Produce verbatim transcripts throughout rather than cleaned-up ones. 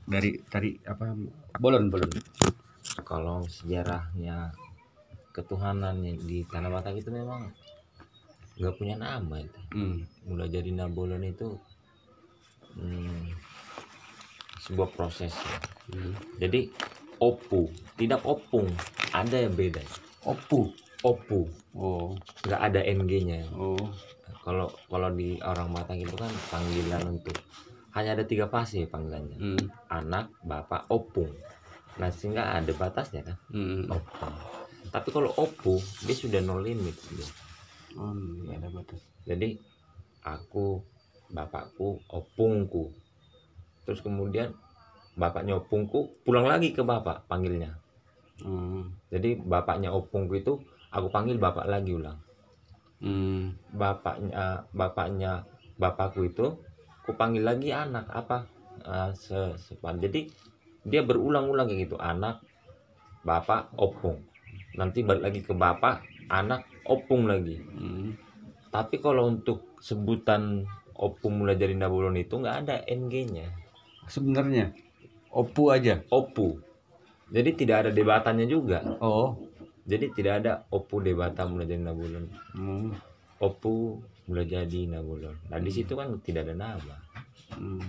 dari tadi apa bolon bolon. Kalau sejarahnya ketuhanan di Tanah Batak itu memang nggak punya nama itu. Hmm. Mulai dari Nabolon itu hmm, sebuah proses ya. Hmm. Jadi Opu tidak Opung, ada yang beda. Opu. Opu. Oh. Nggak ada N G-nya. Oh. Kalau kalau di orang Batak itu kan panggilan untuk hanya ada tiga fase panggilannya. Hmm. Anak, bapak, opung. Nah sehingga ada batasnya kan. Hmm. Opung. Tapi kalau opu dia sudah no limit dia. Oh, nggak ada batas. Jadi aku, bapakku, opungku. Terus kemudian bapaknya opungku pulang lagi ke bapak panggilnya. Hmm. Jadi bapaknya opungku itu aku panggil bapak lagi ulang. Hmm. Bapaknya bapaknya bapakku itu aku panggil lagi anak apa uh, sepan. Jadi dia berulang-ulang kayak gitu, anak, bapak, opung. Nanti balik lagi ke bapak, anak, opung lagi. Hmm. Tapi kalau untuk sebutan opung mulai dari Nabolon itu nggak ada N G-nya. Sebenarnya Opu aja. Opu. Jadi tidak ada debatannya juga. Oh. Jadi tidak ada Opu debatan mulai dari Nabolon. Hmm. Opu mulai jadi Nabolon. Nah di situ kan tidak ada nama. Hmm.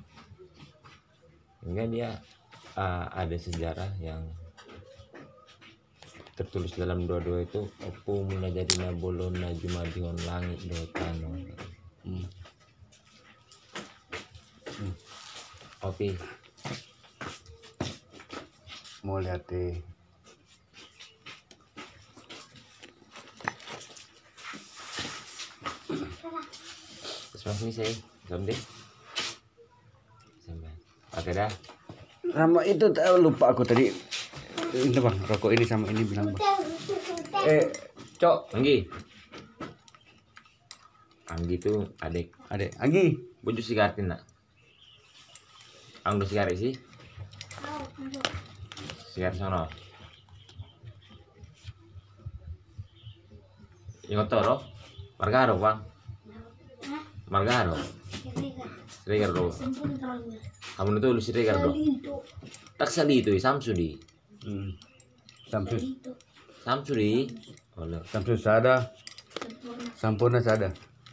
Hingga dia uh, ada sejarah yang tertulis dalam doa-doa itu Opu mulai jadi Nabolon najumadihon langit dotano. Hmm. Hmm. Opi Mau lihat deh. Terus ini saya sampai sampai oke dah. Sama itu lupa aku tadi. Ini bang, rokok ini sama ini bilang bang. Eh, Cok, Anggi. Anggi itu adik. Adik, Anggi. Baju sigaretin nak. Anggi sigaret sih. Sigaret sono. Yang toro, Margaro bang. Margaro. Ricardo. Kamu itu lu si Ricardo. Tak sali itu Samsudi. Hmm. Samsus. Samsudi. Oleh. Samsus sada. Sampurna sada.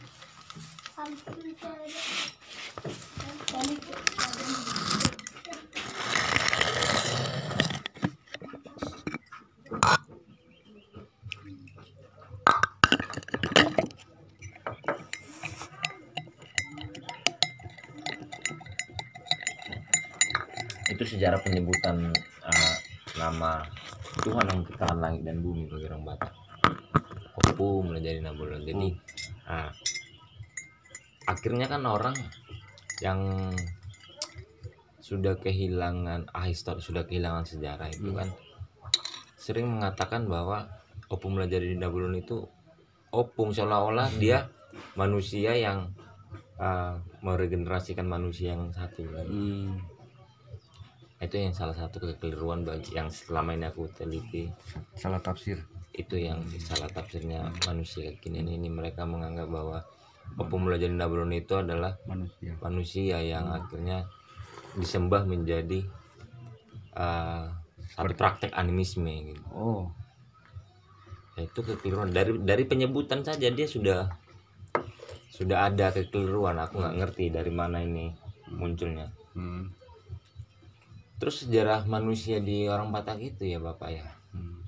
Itu sejarah penyebutan uh, nama Tuhan yang menciptakan langit dan bumi bagi orang Batak. Opu mulai dari Nabolon. Jadi hmm. uh, akhirnya kan orang yang sudah kehilangan ah, histori, sudah kehilangan sejarah itu hmm. kan sering mengatakan bahwa Opu mulai dari Nabolon itu opung, seolah-olah hmm. dia manusia yang uh, meregenerasikan manusia yang satu lagi. Hmm. Itu yang salah satu kekeliruan bagi yang selama ini aku teliti, salah tafsir. Itu yang salah tafsirnya manusia kini ini, mereka menganggap bahwa Opu mulai dari Nabolon itu adalah manusia, manusia yang hmm. akhirnya disembah menjadi uh, satu praktek animisme gitu. Oh. Ya, itu kekeliruan dari dari penyebutan saja dia sudah sudah ada kekeliruan. Aku nggak ngerti dari mana ini munculnya. Hmm. Terus sejarah manusia di orang Batak itu ya Bapak ya hmm.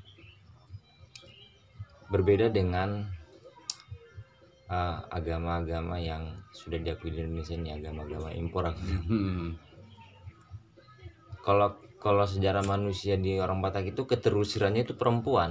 berbeda dengan uh, agama-agama yang sudah diakui di Indonesia ini, agama-agama impor. Hmm. Kalau kalau sejarah manusia di orang Batak itu keterusirannya itu perempuan.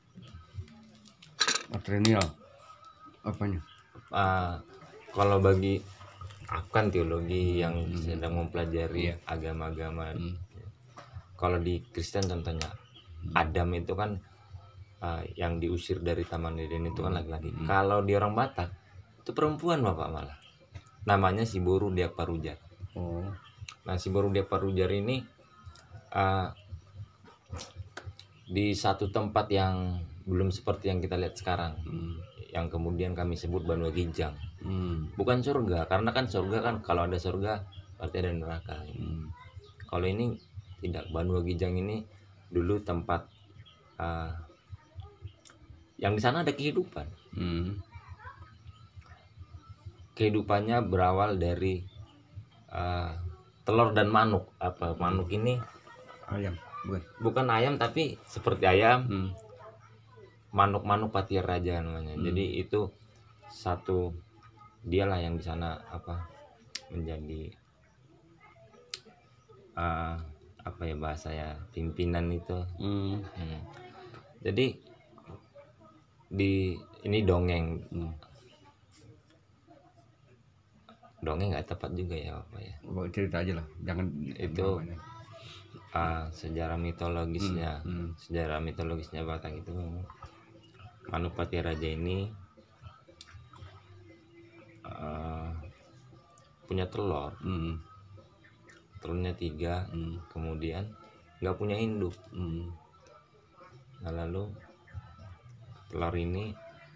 Matrilineal apanya? Uh, kalau bagi aku kan teologi yang hmm. sedang mempelajari yeah. agama-agama. Hmm. Kalau di Kristen contohnya hmm. Adam itu kan uh, yang diusir dari Taman Eden itu kan laki-laki. Hmm. Kalau di orang Batak itu perempuan Bapak malah. Namanya Siboru Diak Parujar. Oh. Nah Siboru Diak Parujar ini uh, di satu tempat yang belum seperti yang kita lihat sekarang. Hmm. Yang kemudian kami sebut Banua Gijang. Hmm. Bukan surga, karena kan surga kan kalau ada surga berarti ada neraka. Hmm. Kalau ini tidak, Banua Gijang ini dulu tempat uh, yang di sana ada kehidupan. Hmm. Kehidupannya berawal dari uh, telur dan manuk. Apa manuk ini? Ayam, bukan? Bukan ayam tapi seperti ayam. Hmm. Manuk-manuk Patiar Raja namanya. Hmm. Jadi itu satu, dialah yang di sana apa menjadi uh, apa ya bahasa ya, pimpinan itu. Hmm. Hmm. Jadi di ini dongeng. Hmm. Dongeng nggak tepat juga ya apa ya. Bawa cerita aja lah, jangan Itu uh, sejarah mitologisnya. Hmm. Hmm. Sejarah mitologisnya Batak itu, Manuk Patiar Raja ini uh, punya telur. Hmm. Telurnya tiga. Hmm. Kemudian nggak punya induk. Hmm. Nah lalu telur ini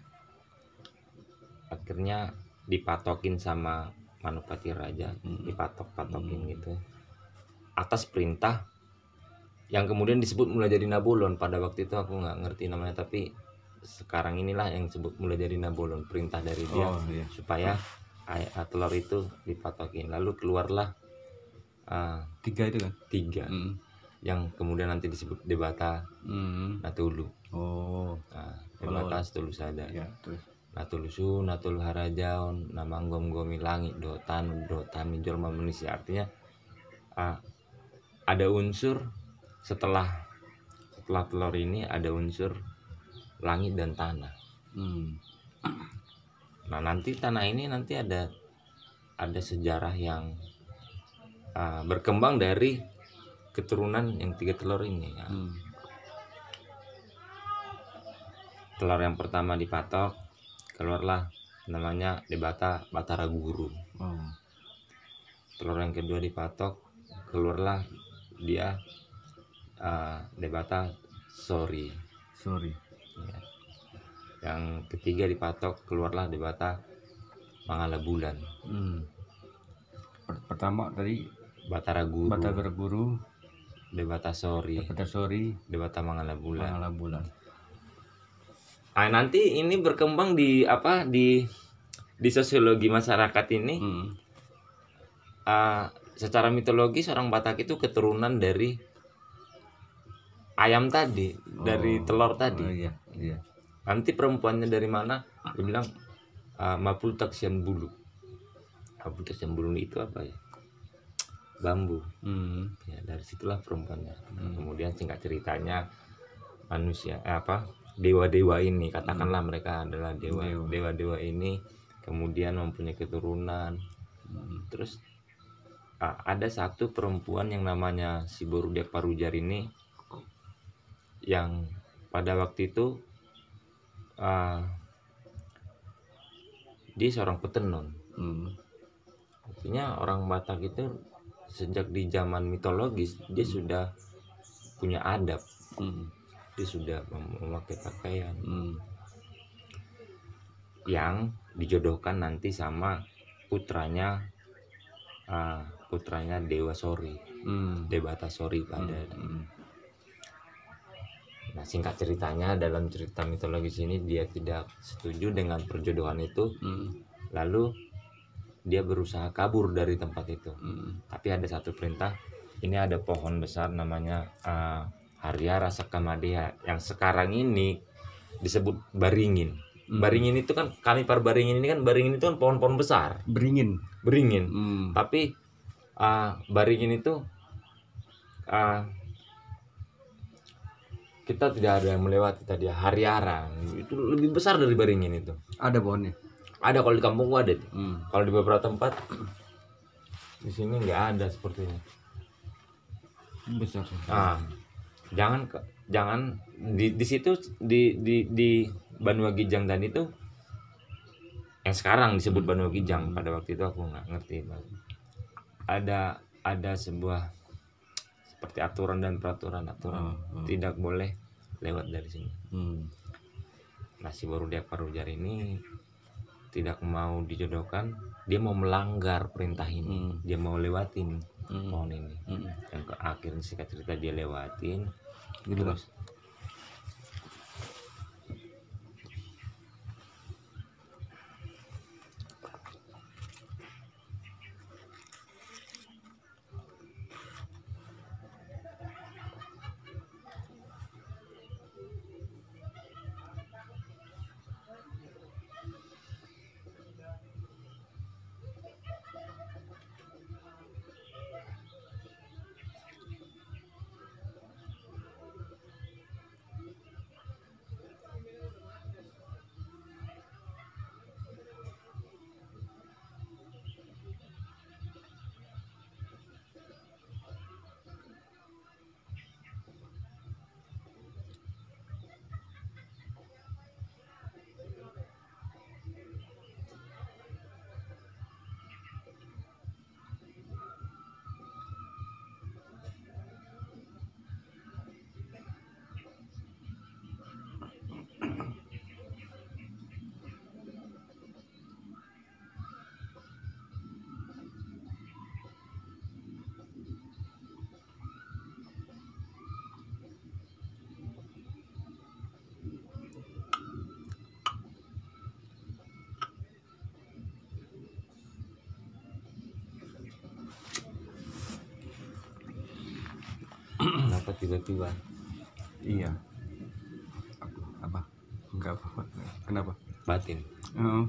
akhirnya dipatokin sama Manuk Patiar Raja. Hmm. Dipatok-patokin hmm. gitu atas perintah yang kemudian disebut mulai jadi Nabolon. Pada waktu itu aku nggak ngerti namanya, tapi sekarang inilah yang disebut mulai jadi Nabolon, perintah dari dia. Oh, iya. Supaya ay- telur itu dipatokin. Lalu keluarlah uh, tiga itu kan? Tiga. Hmm. Yang kemudian nanti disebut Debata, hmm. Natulu. Oh. Nah, Debata Natulu Sada. Ya, terus. Natulusu, Natul Harajaon, Namanggom Gomi Langit, Dotan, Dotan Jolma Manusia. Artinya uh, ada unsur setelah setelah telur ini ada unsur langit dan tanah. Hmm. Nah nanti tanah ini nanti ada ada sejarah yang uh, berkembang dari keturunan yang tiga telur ini. Ya. Hmm. Telur yang pertama dipatok, keluarlah namanya Debata Batara Guru. Oh. Telur yang kedua dipatok, keluarlah dia uh, Debata Sori. Sori. Ya. Yang ketiga dipatok, keluarlah Debata Mangala Bulan. Hmm. Pertama tadi Batara Guru. Batara Guru. Debata Sori. Debata Sori. Debata Mangala Bulan. Mangala Bulan. Ah, nanti ini berkembang di apa di di sosiologi masyarakat ini. Hmm. Uh, secara mitologis orang Batak itu keturunan dari ayam tadi, oh, dari telur tadi. Oh, iya, iya. Nanti perempuannya dari mana? Dia bilang uh, Mapul Taksian Bulu. Mapul Taksian Bulu itu apa ya? Bambu. Hmm. Ya, dari situlah perempuannya. Hmm. Kemudian singkat ceritanya manusia eh, apa? Dewa-dewa ini, katakanlah hmm. mereka adalah dewa. dewa. Dewa-dewa ini kemudian mempunyai keturunan. Hmm. Terus uh, ada satu perempuan yang namanya si Borudiak Parujar ini yang pada waktu itu uh, dia seorang petenun. Hmm. Artinya orang Batak itu sejak di zaman mitologis dia hmm. sudah punya adab. Hmm. Dia sudah memakai pakaian hmm. yang dijodohkan nanti sama putranya uh, putranya Dewa Sori, hmm. Debata Sori pada. Hmm. Nah singkat ceritanya dalam cerita mitologis ini dia tidak setuju dengan perjodohan itu, hmm. lalu dia berusaha kabur dari tempat itu. Hmm. Tapi ada satu perintah, ini ada pohon besar namanya uh, Haryara Sakamadea yang sekarang ini disebut Baringin. Hmm. Baringin itu kan kami Parbaringin ini kan Baringin itu kan pohon-pohon besar. Beringin. Beringin. Hmm. Tapi uh, Baringin itu uh, kita tidak ada yang melewati tadi. Haryara itu lebih besar dari Baringin itu. Ada pohonnya. Ada kalau di kampung gua ada. Hmm. Kalau di beberapa tempat di sini nggak ada sepertinya. Besar. Ah, jangan jangan di di situ di di di Banua Gijang tadi itu yang sekarang disebut Banua Gijang. Pada waktu itu aku nggak ngerti. Ada ada sebuah seperti aturan dan peraturan aturan oh, oh. tidak boleh lewat dari sini. Hmm. Nah si Borudiak Parujar ini tidak mau dijodohkan, dia mau melanggar perintah ini, hmm. dia mau lewatin Hmm. pohon ini. Hmm. Yang ke akhirnya singkat cerita dia lewatin Gitu lah. terus kenapa tiba-tiba Iya. Apa? Apa? Enggak apa-apa. Kenapa? batin. Oh.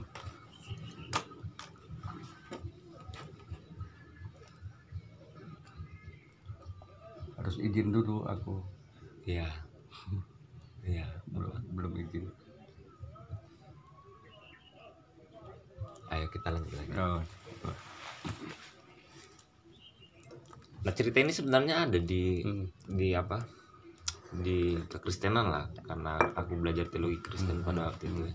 Harus izin dulu aku. Iya. Iya. Belum belum izin. Ayo kita lanjut lagi. Oh. Nah cerita ini sebenarnya ada di Hmm. di apa di kekristenan lah, karena aku belajar teologi Kristen pada waktu itu.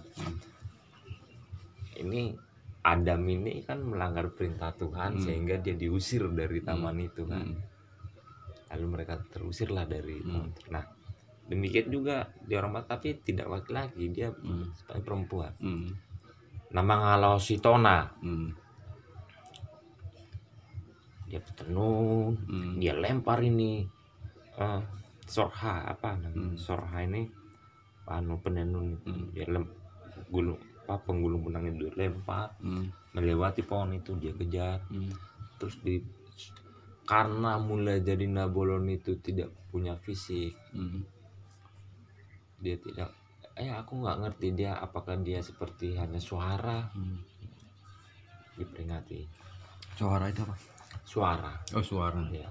Ini Adam ini kan melanggar perintah Tuhan Hmm. sehingga dia diusir dari taman itu kan. Hmm. Lalu mereka terusirlah dari Hmm. taman. Nah demikian juga di orang Batak, tapi tidak laki-laki, dia Hmm. sebagai perempuan. Hmm. Nama ngalau Sitona, Hmm. dia tenun, Hmm. dia lempar ini eh, sorha apa namanya Hmm. sorha ini anu penenun itu. Hmm. Dia lem, gulung apa penggulung benang itu lempar Hmm. melewati pohon itu, dia kejar. Hmm. Terus di karena mulai jadi Nabolon itu tidak punya fisik, Hmm. dia tidak eh aku nggak ngerti dia apakah dia seperti hanya suara. Hmm. Diperingati Suara itu apa? suara Oh, suara. ya.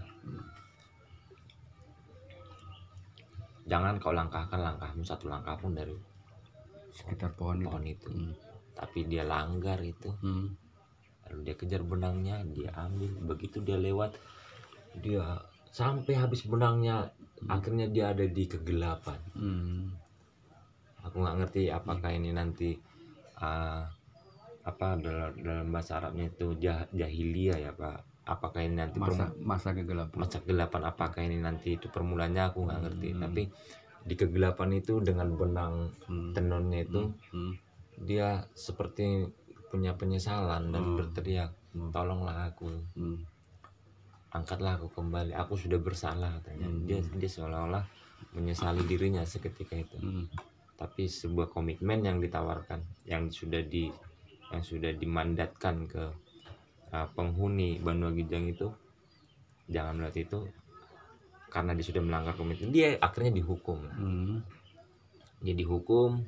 Jangan kau langkahkan langkahmu satu langkah pun dari Sekitar pohon itu. pohon itu. Hmm. Tapi dia langgar itu. Hmm. Lalu dia kejar benangnya, dia ambil. Begitu dia lewat, dia sampai habis benangnya. Akhirnya dia ada di kegelapan. Hmm. Aku nggak ngerti apakah ini nanti uh, apa dalam, dalam bahasa Arabnya itu jah, jahiliyah ya Pak. Apakah ini nanti Masa permu- masa kegelapan. masa kegelapan, apakah ini nanti itu permulanya, aku nggak ngerti. Hmm. Tapi di kegelapan itu dengan benang Hmm. tenunnya itu, Hmm. dia seperti punya penyesalan dan Hmm. berteriak, Hmm. tolonglah aku, Hmm. angkatlah aku kembali, aku sudah bersalah katanya. Hmm. Dia dia seolah-olah menyesali dirinya seketika itu. Hmm. Tapi sebuah komitmen yang ditawarkan, yang sudah di yang sudah dimandatkan ke uh, penghuni Banua Gijang itu, jangan melihat itu, karena dia sudah melanggar komitmen, dia akhirnya dihukum. Hmm. Dia dihukum.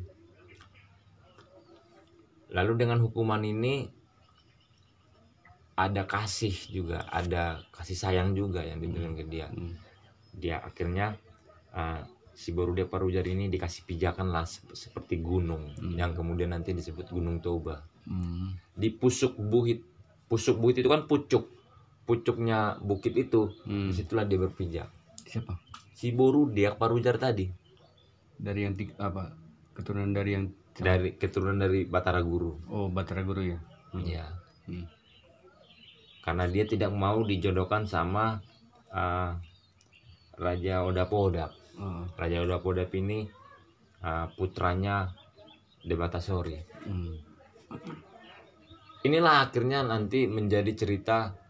Lalu dengan hukuman ini ada kasih juga, ada kasih sayang juga yang diberikan ke dia. Hmm. Dia akhirnya uh, si Borude Parujar ini dikasih pijakan lah sep- seperti gunung, Hmm. yang kemudian nanti disebut Gunung Toba. Hmm. Di Pusuk Buhit, Pusuk Buhit itu kan pucuk, pucuknya bukit itu, Hmm. disitulah dia berpijak. Siapa? Si Borude Parujar tadi, Dari yang tiga, apa? Keturunan dari yang dari keturunan dari Batara Guru. Oh, Batara Guru ya. Hmm. Ya, Hmm. karena dia tidak mau dijodohkan sama uh, Raja Odapodap. Oh. Raja Odapodap ini uh, putranya Debatasori. Hmm. Inilah akhirnya nanti menjadi cerita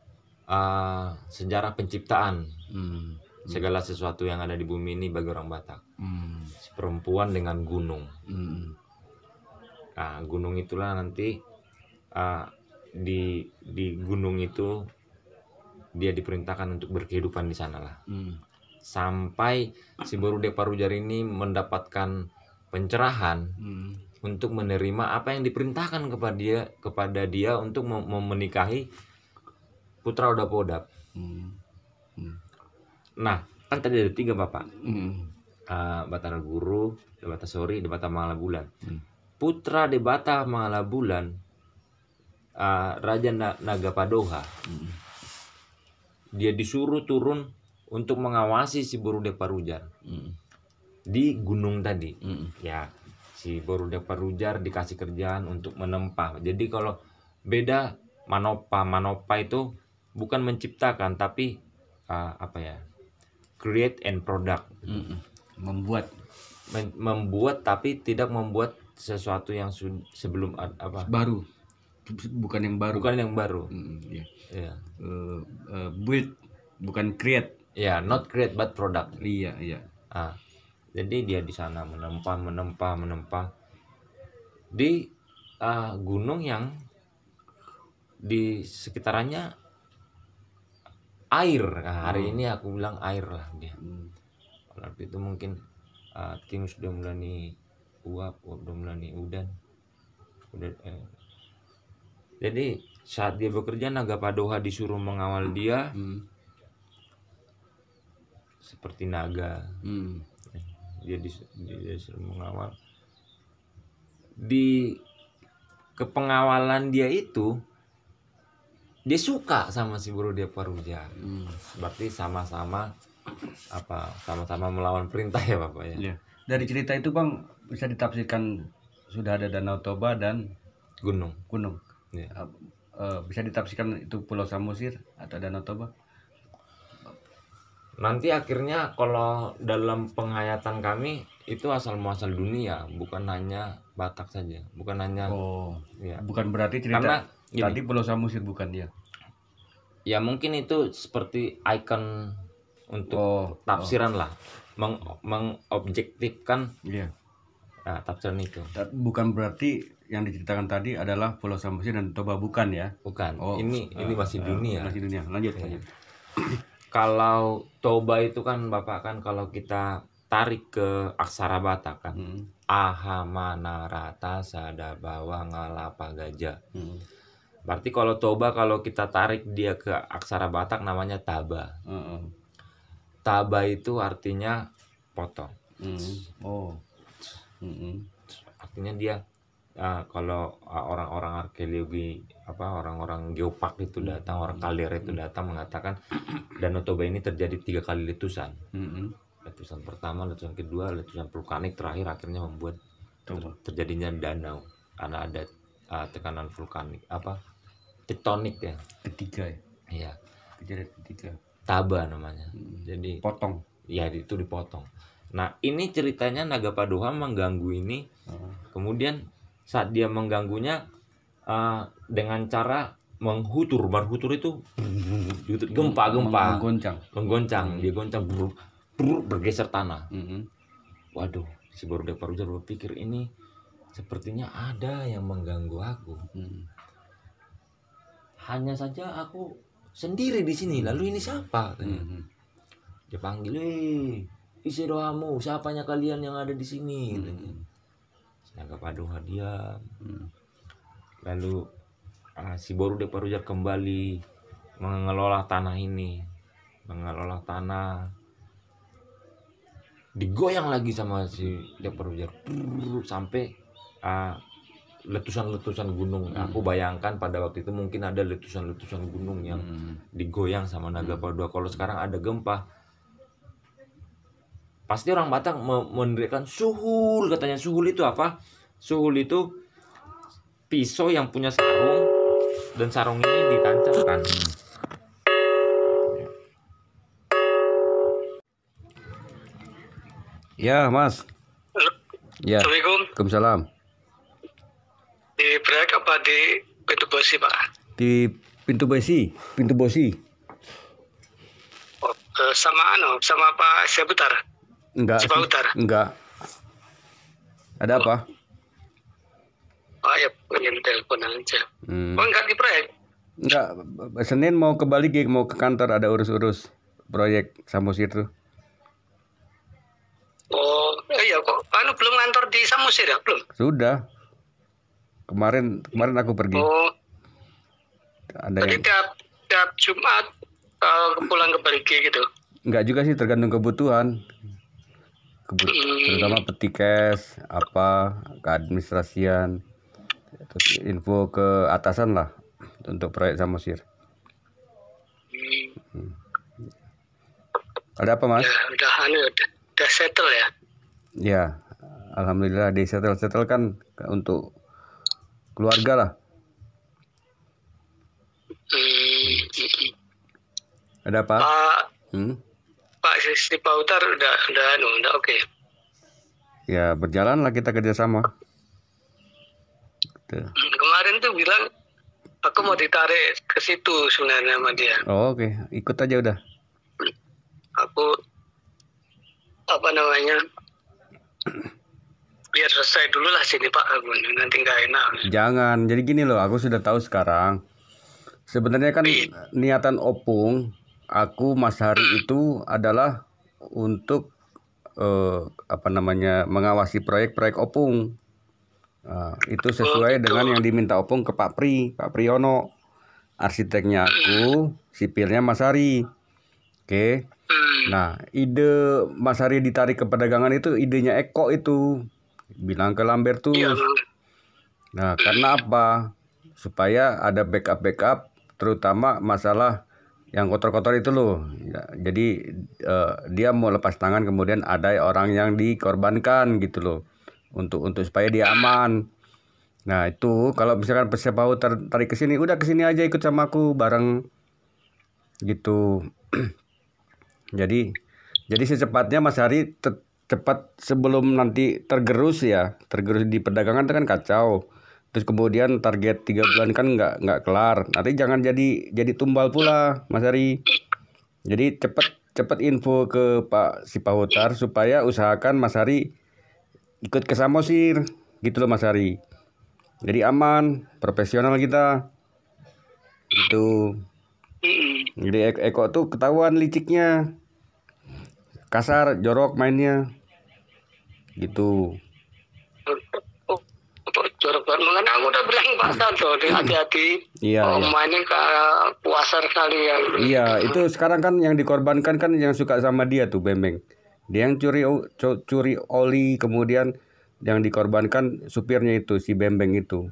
uh, sejarah penciptaan Hmm. segala sesuatu yang ada di bumi ini bagi orang Batak. Hmm. Perempuan dengan gunung. Hmm. Nah, gunung itulah nanti uh, di di gunung itu dia diperintahkan untuk berkehidupan di sana lah. Hmm. Sampai si Borude Parujar ini mendapatkan pencerahan Hmm. untuk menerima apa yang diperintahkan kepada dia kepada dia untuk mem- menikahi putra Odap-Odap. Hmm. Hmm. Nah, kan tadi ada tiga bapak, Hmm. uh, Batara Guru, Debata Sori, Debata Mangala Bulan. Hmm. Putra Debata Mangala Bulan, uh, Raja Na- Naga Padoha, Hmm. dia disuruh turun untuk mengawasi si Borude Parujar Hmm. di gunung tadi. Hmm. Ya, si Borude Parujar dikasih kerjaan untuk menempah. Jadi kalau beda manopa, manopa itu bukan menciptakan tapi uh, apa ya? Create and product. Hmm. Membuat. Men- membuat tapi tidak membuat sesuatu yang su- sebelum ad- apa? Baru. Bukan yang baru. Bukan yang baru. Hmm. Ya. Ya. Uh, uh, build, bukan create. Ya, not create but product. Iya, iya. Ah, jadi dia di sana menempah, menempah, menempah di ah, gunung yang di sekitarannya air. Nah, hari Hmm. ini aku bilang air lah dia. Hmm. Waktu itu mungkin uh, Tim sudah mulai uap, udah mulai udan, udah. Eh. Jadi saat dia bekerja Naga Padoha disuruh mengawal dia Hmm. seperti naga. Hmm. Dia, dis- dia disuruh mengawal. Di kepengawalan dia itu dia suka sama si Borude Parujar. Hmm. Berarti sama-sama apa? Sama-sama melawan perintah ya Bapak ya. Ya. Dari cerita itu Bang bisa ditafsirkan sudah ada Danau Toba dan Gunung. gunung. Ya. Uh, uh, bisa ditafsirkan itu Pulau Samosir atau Danau Toba. Nanti akhirnya kalau dalam penghayatan kami itu asal muasal dunia, bukan hanya Batak saja, bukan hanya Oh, ya. bukan berarti cerita Karena gini, tadi Pulau Samosir bukan dia. ya mungkin itu seperti ikon untuk Oh, tafsiran lah, meng mengobjektifkan Iya. nah, tafsiran itu. Ta- Bukan berarti yang diceritakan tadi adalah Pulau Samosir dan Toba bukan ya? Bukan. Oh, ini ini uh, masih uh, dunia. Masih dunia. Lanjut, Ya. lanjut. Kalau Toba itu kan Bapak kan kalau kita tarik ke aksara Batak kan. Hmm. Aha mana rata sada bawa ngalapa gajah. Hmm. Berarti kalau Toba kalau kita tarik dia ke aksara Batak namanya Taba. Uh, uh. Taba itu artinya potong. Hmm. Oh. Hmm. Artinya dia uh, kalau uh, orang-orang arkeologi apa orang-orang geopark itu datang, orang kaldera itu datang mengatakan Danau Toba ini terjadi tiga kali letusan. Hmm. Letusan pertama, letusan kedua, letusan vulkanik terakhir akhirnya membuat ter- Toba. terjadinya danau karena ada uh, tekanan vulkanik apa tektonik ya. Ketiga ya. Iya, Kejadian ketiga. Taba namanya. Hmm. Jadi Potong. ya itu dipotong. Nah ini ceritanya Naga Padoha mengganggu ini. Oh. Kemudian saat dia mengganggunya uh, dengan cara menghutur, berhutur itu gempa-gempa, Menggoncang. menggoncang, dia goncang, brr, brr, bergeser tanah. Hmm. Waduh, si Borude Parujar berpikir ini sepertinya ada yang mengganggu aku. Hmm. Hanya saja aku sendiri di sini. Lalu ini siapa? Hmm. Dia panggil, eh, isi doamu, siapanya kalian yang ada di sini? Hmm. Naga Padoha diam. Hmm. Lalu uh, si Borude Parujar kembali mengelola tanah ini, mengelola tanah. Digoyang lagi sama si Borude Parujar sampai uh, letusan-letusan gunung. Hmm. Aku bayangkan pada waktu itu mungkin ada letusan-letusan gunung yang Hmm. digoyang sama Naga Padoha. Kalau sekarang ada gempa, pasti orang Batak me- mendirikan suhul, katanya. Suhul itu apa? Suhul itu pisau yang punya sarung dan sarung ini ditancapkan. Ya, Mas. Halo, Ya. Assalamualaikum. Waalaikumsalam. Di Brek apa di Pintu Bosi, Pak? Di pintu besi, pintu bosi. Eh, sama ano, sama Pak Seputar. Enggak sih. Cipahutar. Enggak. Ada apa? Oh ya, pengen telepon aja. Hmm. Oh enggak di proyek? Enggak, Senin mau ke Bali, Gig, mau ke kantor, ada urus-urus proyek Samosir tuh. Oh, eh, iya kok. Anu belum ngantor di Samosir ya? Belum? Sudah. Kemarin kemarin aku pergi. Oh, Ada jadi yang tiap, tiap Jumat uh, pulang ke Bali gitu? enggak juga sih, tergantung kebutuhan. Kebut Hmm. Terutama petikes, apa, keadministrasian, terus info ke atasan lah untuk proyek Samosir. Hmm. Ada apa, Mas? Ya, udah anu udah, udah settle ya? Ya, alhamdulillah di settle-settle kan untuk keluarga lah. Hmm. hmm. Ada apa? Pak Hmm? Pak Sipautar udah udah anu udah oke. Ya berjalan lah kita kerjasama. Gitu. Hmm, Kemarin tuh bilang aku mau ditarik ke situ sebenarnya sama dia. Oh, oke, ikut aja udah. Aku apa namanya biar selesai dulu lah sini Pak, aku nanti nggak enak. Jangan, jadi gini loh, aku sudah tahu sekarang. Sebenarnya kan niatan Opung, aku Mas Hari itu adalah untuk eh, apa namanya mengawasi proyek-proyek Opung. Nah, itu sesuai dengan yang diminta Opung ke Pak Pri, Pak Priyono. Arsiteknya aku, sipilnya Mas Hari. Oke. Hmm. Nah, ide Mas Hari ditarik ke perdagangan itu idenya Eko itu. Bilang ke Lambertus. Iya, Nah, karena apa? Supaya ada backup-backup, terutama masalah yang kotor-kotor itu loh. Ya, jadi eh, dia mau lepas tangan, kemudian ada orang yang dikorbankan gitu loh, untuk untuk supaya dia aman. Nah itu kalau misalkan Persepau tarik ke sini, udah ke sini aja ikut sama aku bareng gitu. jadi jadi secepatnya Mas Hari te- cepat sebelum nanti tergerus ya, tergerus di perdagangan itu kan kacau. Terus kemudian target tiga bulan kan nggak nggak kelar. Nanti jangan jadi jadi tumbal pula, Mas Hari. Jadi cepat cepat info ke Pak Sipahutar supaya usahakan Mas Hari ikut ke Samosir, gitu loh Mas Hari. Jadi aman, profesional kita. Gitu. hmm. Jadi Eko, Eko tuh ketahuan liciknya. Kasar, jorok mainnya. Gitu. Oh, oh, jorok banget. Makanya aku udah bilang Pak Santo, hati-hati. Iya, oh, iya. mainnya ke puasa sekali ya. Iya, itu sekarang kan yang dikorbankan kan yang suka sama dia tuh Bembeng. Dia yang curi cu- curi oli, kemudian yang dikorbankan supirnya itu si Bembeng itu.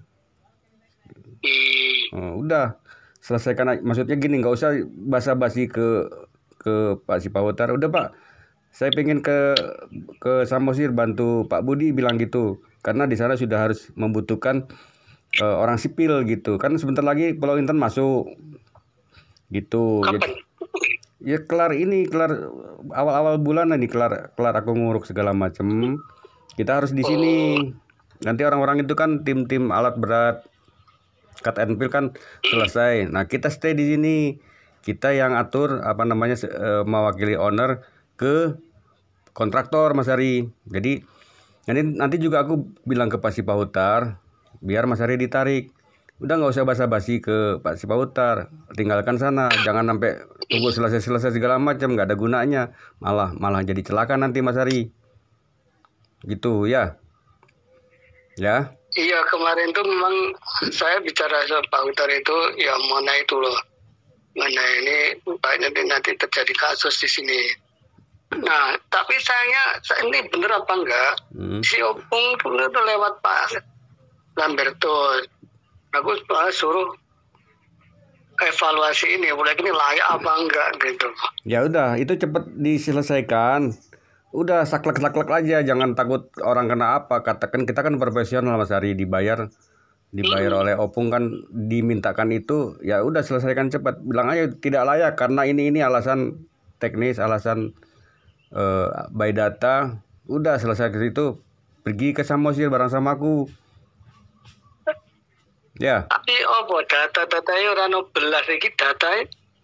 Hmm. Oh, udah selesaikan aja. Maksudnya gini, nggak usah basa-basi ke ke Pak Sipahutar. Udah Pak, saya pengen ke ke Samosir bantu Pak Budi, bilang gitu. Karena di sana sudah harus membutuhkan eh, orang sipil gitu. Kan sebentar lagi Pulau Intan masuk. Gitu. Kapan? Jadi, ya kelar ini, kelar awal-awal bulan nih, kelar kelar aku nguruk segala macem. Kita harus di sini. Nanti orang-orang itu kan tim-tim alat berat, cut and fill kan selesai. Nah, kita stay di sini. Kita yang atur apa namanya se- eh, mewakili owner ke kontraktor Mas Hari. Jadi nanti nanti juga aku bilang ke Pak Sipahutar biar Mas Hari ditarik. Udah nggak usah basa-basi ke Pak Sipahutar, tinggalkan sana, jangan sampai tunggu selesai-selesai segala macam, nggak ada gunanya, malah malah jadi celaka nanti Mas Hari. Gitu ya. Ya. Iya, kemarin tuh memang saya bicara sama Pak Hutar itu ya mana itu loh, mana ini banyak nanti nanti terjadi kasus di sini. Nah, tapi sayangnya sa- ini bener apa enggak? Hmm. Si Opung itu tuh lewat Pak Lambertus. Aku malah suruh evaluasi ini, boleh ini layak apa enggak gitu. Ya udah, itu cepet diselesaikan. Udah saklek-saklek aja, jangan takut orang kena apa. Katakan kita kan profesional Mas Hari, dibayar dibayar oleh Opung kan, dimintakan itu, ya udah selesaikan cepat. Bilang aja tidak layak karena ini ini alasan teknis, alasan eh, by data. Udah selesai ke situ, pergi ke Samosir bareng sama aku. Ya, Tapi apa data-datanya orang no belas iki data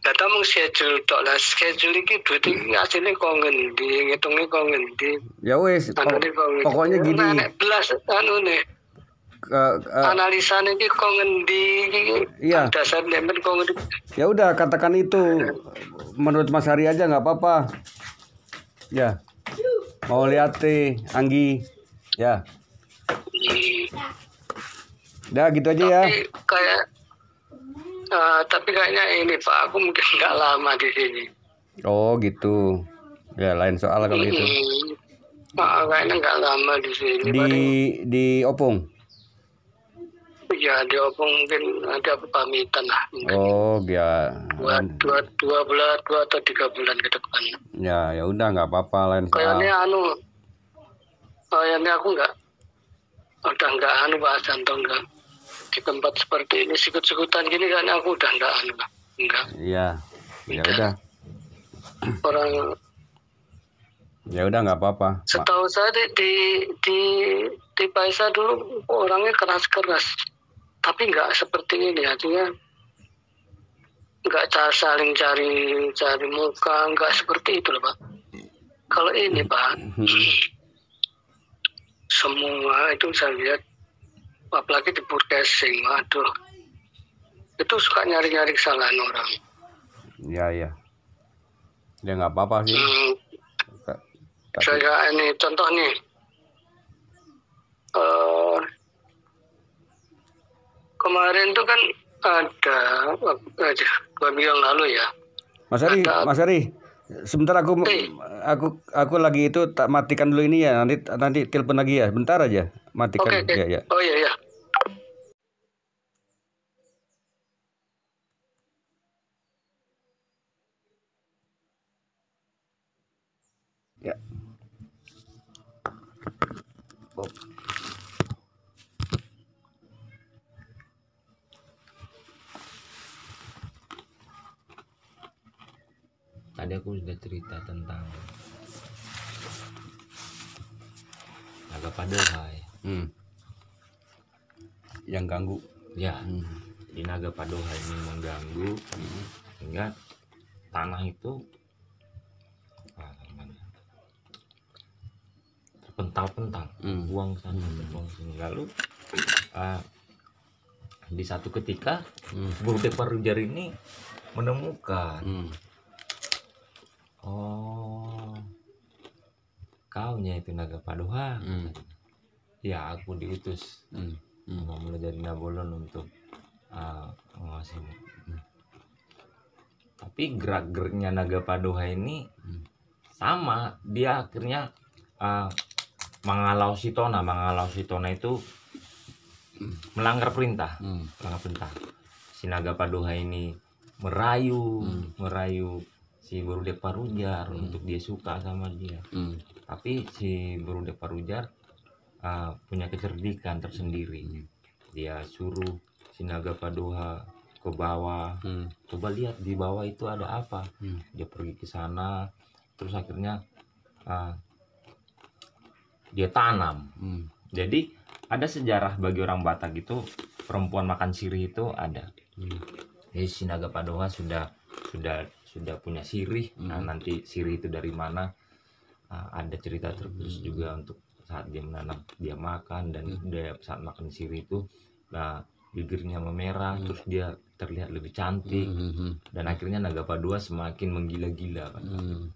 Data mung schedule tok lah, schedule iki duit iki asline kok ngendi, ngitunge kok ngendi. Ya wes, Anu pok- kok ngendi. pokoknya gini. Nah, nek belas anu nih. Ke- ke- Analisane iki kok ngendi iki. Iya. Dasar nemen kok ngendi. Ya udah katakan itu menurut Mas Hari aja nggak apa-apa. Ya. Mau lihat teh Anggi. Ya. Udah gitu aja ya. Tapi kayak eh, tapi kayaknya ini Pak, aku mungkin nggak lama di sini. Oh gitu. Ya lain soal kalau itu. Hmm. Ah, kayaknya nggak lama di sini. Di Paling- di Opung. ya di Opung mungkin nanti aku pamitan lah. Mungkin Oh ya. dua, dua, dua bulan, dua atau tiga bulan ke depan. Ya ya udah nggak apa-apa lain soal. Kayaknya anu, kayaknya aku nggak, udah nggak anu Pak Santo, nggak di tempat seperti ini sikut-sikutan gini kan aku udah nggak anu lah, nggak Iya. Ya udah. orang. Ya udah nggak apa-apa. Ma- Setahu saya di di di, di Paisa dulu orangnya keras-keras, tapi nggak seperti ini artinya nggak ca- saling cari cari muka, nggak seperti itu loh Pak. Kalau ini Pak, semua itu saya lihat, apalagi di broadcasting, waduh, itu suka nyari-nyari kesalahan orang. Ya ya. Ya nggak apa-apa sih. Hmm, Ka- Tapi saya ini contoh nih, eh, kemarin tuh kan ada eh, dua minggu yang lalu ya. Mas Ari, ada- Mas Ari, sebentar aku Eh. aku aku lagi itu tak matikan dulu ini ya. Nanti nanti telepon lagi ya. Bentar aja. Matikan Oke, oke. ya ya. Oh iya, iya. Ya. Bob. Tadi aku sudah cerita tentang naga padohai. Hmm. Yang ganggu. Ya, Hmm. di naga padohai ini mengganggu sehingga tanah itu ah, gimana? terpental-pental, Hmm. buang sana, buang sini. Lalu ah, di satu ketika Hmm. Burudek Parujar ini menemukan, Hmm. oh, kaunya itu naga padoha. Hmm. Ya, aku diutus Hmm. Hmm. sama mulai dari Nabolon untuk uh, mengawasi. Hmm. Tapi gerak-geriknya naga padoha ini Hmm. sama, dia akhirnya uh, mengalau Sitona, mengalau Sitona itu melanggar perintah, Hmm. melanggar perintah. Si naga padoha ini merayu, Hmm. merayu si Burudek Parujar untuk dia suka sama dia. Hmm. Tapi si Burudek Parujar uh, punya kecerdikan tersendiri. Dia suruh si naga padoha ke bawah, Hmm. coba lihat di bawah itu ada apa. Hmm. Dia pergi ke sana, terus akhirnya uh, dia tanam. Hmm. Jadi ada sejarah bagi orang Batak itu, perempuan makan sirih itu ada. Hmm. Jadi si naga padoha sudah sudah sudah punya sirih. Nah, Hmm. nanti sirih itu dari mana? Uh, ada cerita terkhusus juga untuk saat dia menanam, dia makan, dan Hmm. dia saat makan sirih itu, nah, bibirnya memerah, Hmm. terus dia terlihat lebih cantik, Hmm. Hmm. dan akhirnya naga padoha semakin menggila-gila kan. Hmm.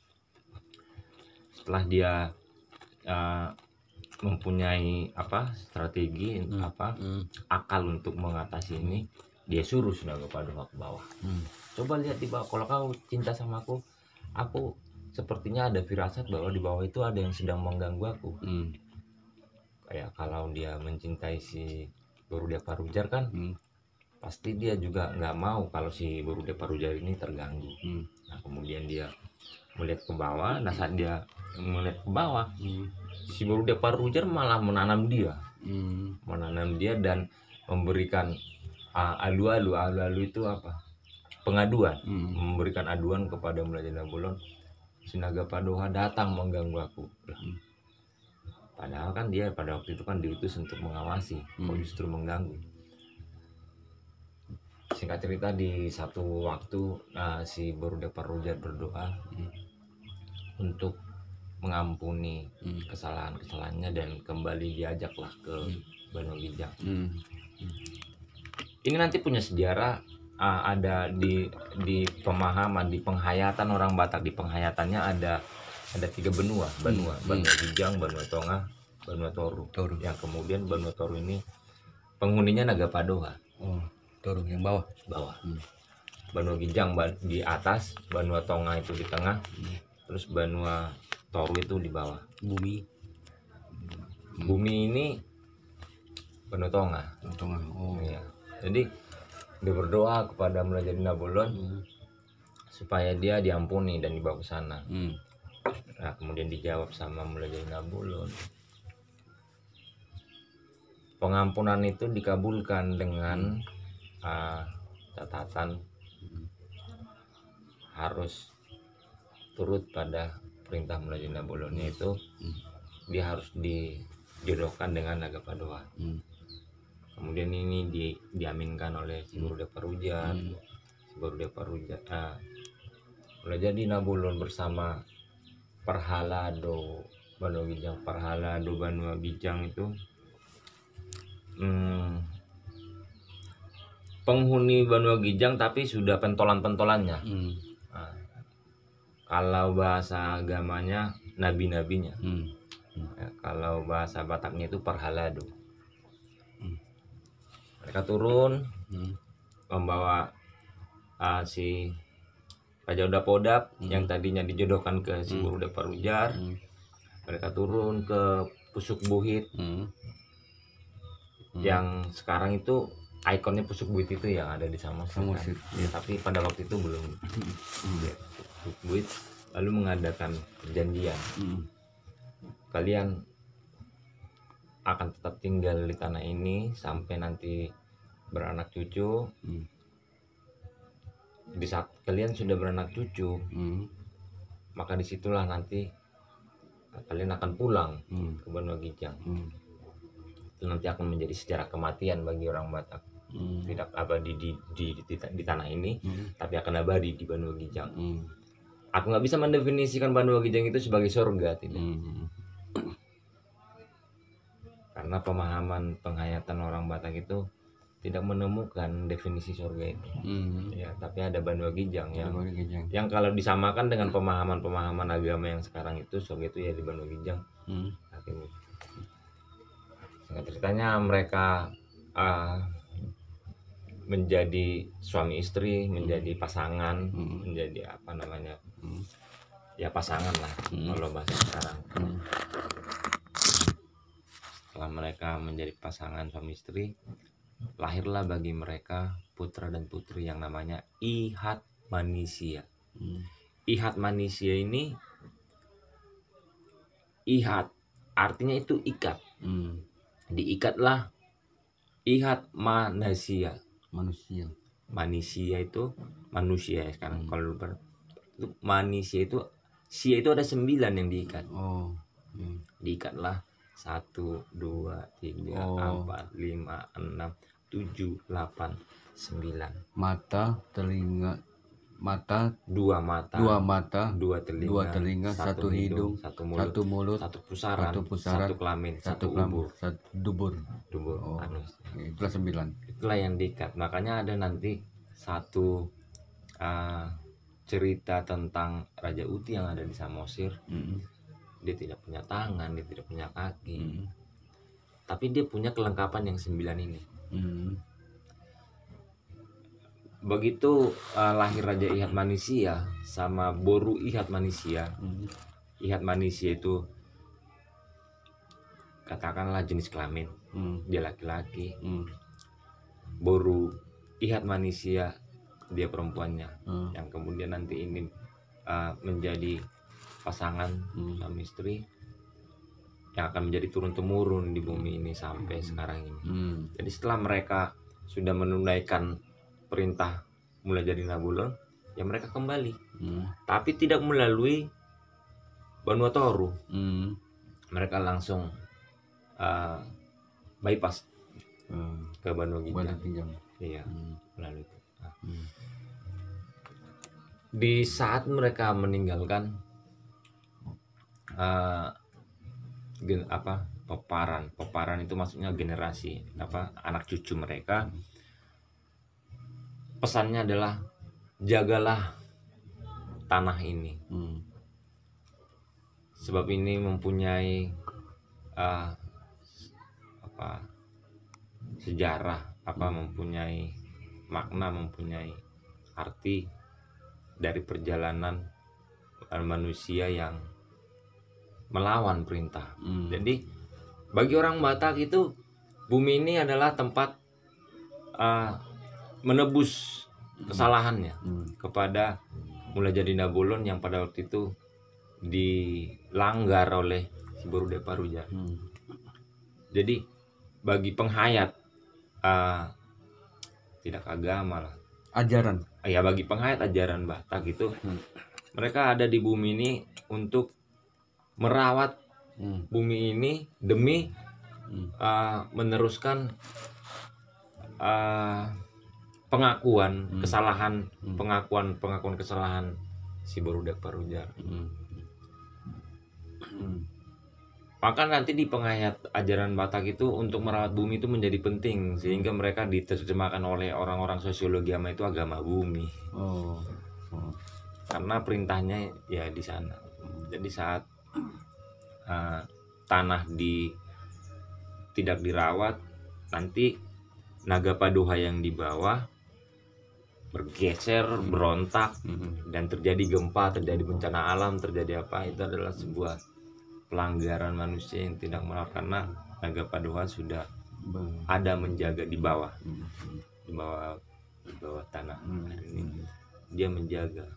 Setelah dia uh, mempunyai apa strategi, Hmm. apa Hmm. akal untuk mengatasi ini, dia suruh si naga padoha ke bawah. Hmm. Coba lihat di bawah, kalau kau cinta sama aku, aku sepertinya ada firasat bahwa di bawah itu ada yang sedang mengganggu aku. Hmm. Kayak kalau dia mencintai si Burudek Parujar kan, Hmm. pasti dia juga nggak mau kalau si Burudek Parujar ini terganggu. Hmm. Nah, kemudian dia melihat ke bawah. Nah, saat dia melihat ke bawah, Hmm. si Burudek Parujar malah menanam dia, Hmm. menanam dia dan memberikan uh, alu-alu. Alu-alu itu apa? Pengaduan. Hmm. Memberikan aduan kepada Mulai Nabolon. Si naga padoha datang mengganggu aku. Lah, Hmm. padahal kan dia pada waktu itu kan diutus untuk mengawasi, kok Hmm. justru mengganggu. Singkat cerita, di satu waktu uh, si Baruda Parujat berdoa Hmm. untuk mengampuni Hmm. kesalahan-kesalahannya dan kembali diajaklah ke Hmm. Banua Gijang. Hmm. Ini nanti punya sejarah, uh, ada di di pemahaman, di penghayatan orang Batak. Di penghayatannya ada ada tiga benua, benua, Hmm. Banua Gijang, Banua Tonga, Banua Toru. Toru. Yang kemudian Banua Toru ini penghuninya Nagapadoha. Oh, Toru yang bawah. Bawah. Hmm. Banua Gijang ba- di atas, Banua Tonga itu di tengah, Hmm. terus Banua Toru itu di bawah. Bumi. Bumi ini Banua Tonga. Tonga. Oh. Iya. Jadi dia berdoa kepada Mulajadi Nabulon Hmm. supaya dia diampuni dan dibawa ke sana. Hmm. Nah, kemudian dijawab sama Mulajadi Nabulon, pengampunan itu dikabulkan dengan uh, catatan harus turut pada perintah Mulajadi Nabulon, yaitu dia harus dijodohkan dengan Nagapadoha. Hmm. Kemudian ini di, diaminkan oleh si Baruda Parujat. Hmm. Si Baruda Parujat uh, Mulajadi Nabulon bersama Perhalado Banua Gijang. Perhalado Banua Gijang itu hmm, penghuni Banua Gijang tapi sudah pentolan-pentolannya. Hmm. Nah, kalau bahasa agamanya nabi-nabinya. Hmm. Ya, kalau bahasa Bataknya itu Perhalado. Hmm. Mereka turun Hmm. membawa uh, si Raja Udapodap Hmm. yang tadinya dijodohkan ke si Hmm. Baruda Parujar. Hmm. Mereka turun ke Pusuk Buhit Hmm. Hmm. yang sekarang itu ikonnya Pusuk Buhit itu yang ada di Samosir. Samosir, Kan? Ya, tapi pada waktu itu belum. Hmm. Ya, Pusuk Buhit lalu mengadakan perjanjian. Hmm. Kalian akan tetap tinggal di tanah ini sampai nanti beranak cucu. Hmm. Di saat kalian sudah beranak cucu, Hmm. maka disitulah nanti kalian akan pulang Hmm. ke Banua Gijang. Hmm. Itu nanti akan menjadi sejarah kematian bagi orang Batak. Hmm. Tidak abadi di, di, di, di tanah ini, Hmm. tapi akan abadi di Banua Gijang. Hmm. Aku nggak bisa mendefinisikan Banua Gijang itu sebagai surga, tidak. Hmm. Karena pemahaman penghayatan orang Batak itu tidak menemukan definisi surga itu. Hmm. Ya, tapi ada Banua Gijang yang Banua Gijang. yang kalau disamakan dengan pemahaman-pemahaman agama yang sekarang itu, surga itu ya di Banua Gijang. Hmm. Saat ini. Singkat ceritanya mereka uh, menjadi suami istri, menjadi pasangan, Hmm. menjadi apa namanya? Hmm. Ya pasangan lah Hmm. kalau bahasa sekarang. Hmm. Setelah mereka menjadi pasangan suami istri, lahirlah bagi mereka putra dan putri yang namanya Ihat Manisia. Hmm. Ihat Manisia ini, Ihat artinya itu ikat. Hmm. Diikatlah Ihat Manasia. Manusia. Manisia itu manusia ya sekarang. Hmm. Kalau ber- itu Manisia itu sia itu ada sembilan yang diikat. Oh. Hmm. Diikatlah satu, dua, tiga, Oh. empat, lima, enam, tujuh, delapan, sembilan. Mata, telinga, mata, Dua mata, dua mata, dua telinga, dua telinga, satu hidung, satu mulut, satu mulut, satu pusaran, satu pusaran, satu kelamin, satu satu kelam, ubur, satu dubur. dubur, Oh. anus. Itulah sembilan. Itulah yang diikat. Makanya ada nanti satu uh, cerita tentang Raja Uti yang ada di Samosir. Hmm. Dia tidak punya tangan, dia tidak punya kaki, Hmm. tapi dia punya kelengkapan yang sembilan ini. Hmm. Begitu uh, lahir Raja Ihat Manisia sama Boru Ihat Manisia. Hmm. Ihat Manisia itu katakanlah jenis kelamin, Hmm. dia laki-laki. Hmm. Boru Ihat Manisia dia perempuannya, Hmm. yang kemudian nanti ini uh, menjadi pasangan Hmm. suami istri yang akan menjadi turun temurun di bumi ini sampai sekarang ini. Hmm. Jadi setelah mereka sudah menunaikan perintah Mulajadi Nabulon, ya mereka kembali, Hmm. tapi tidak melalui Banua Toru. Hmm. Mereka langsung uh, bypass Hmm. ke Banua Banua Gijang. Gijang. Iya, Hmm. melalui itu. Di saat mereka meninggalkan uh, gen, apa peparan peparan itu maksudnya generasi apa anak cucu mereka, pesannya adalah jagalah tanah ini, hmm. sebab ini mempunyai uh, apa sejarah, apa mempunyai makna, mempunyai arti dari perjalanan manusia yang melawan perintah. Hmm. Jadi bagi orang Batak itu bumi ini adalah tempat uh, menebus kesalahannya hmm. kepada Mulajadi Nabolon yang pada waktu itu dilanggar oleh si Borude Paruja. Hmm. Jadi bagi penghayat uh, tidak agama lah, ajaran. Ya bagi penghayat ajaran Batak itu hmm. mereka ada di bumi ini untuk merawat hmm. bumi ini demi hmm. uh, meneruskan uh, pengakuan hmm. kesalahan hmm. pengakuan pengakuan kesalahan si Borude Paruja. Hmm. Hmm. Maka nanti di penghayat ajaran Batak itu untuk merawat bumi itu menjadi penting, sehingga mereka diterjemahkan oleh orang-orang sosiologi agama itu agama bumi. Oh. Oh. Karena perintahnya ya di sana. Jadi saat uh, tanah di tidak dirawat, nanti naga paduha yang di bawah bergeser, berontak, mm-hmm. dan terjadi gempa, terjadi bencana alam, terjadi apa, itu adalah sebuah pelanggaran manusia yang tidak merawat, karena naga paduha sudah ada menjaga di bawah, di bawah di bawah tanah. Ini dia menjaga.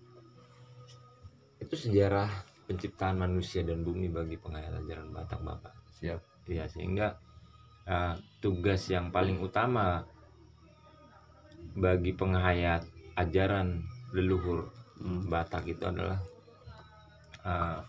Itu sejarah penciptaan manusia dan bumi bagi penghayat ajaran Batak, Bapak. Siap. Ya, sehingga uh, tugas yang paling utama bagi penghayat ajaran leluhur hmm. Batak itu adalah uh,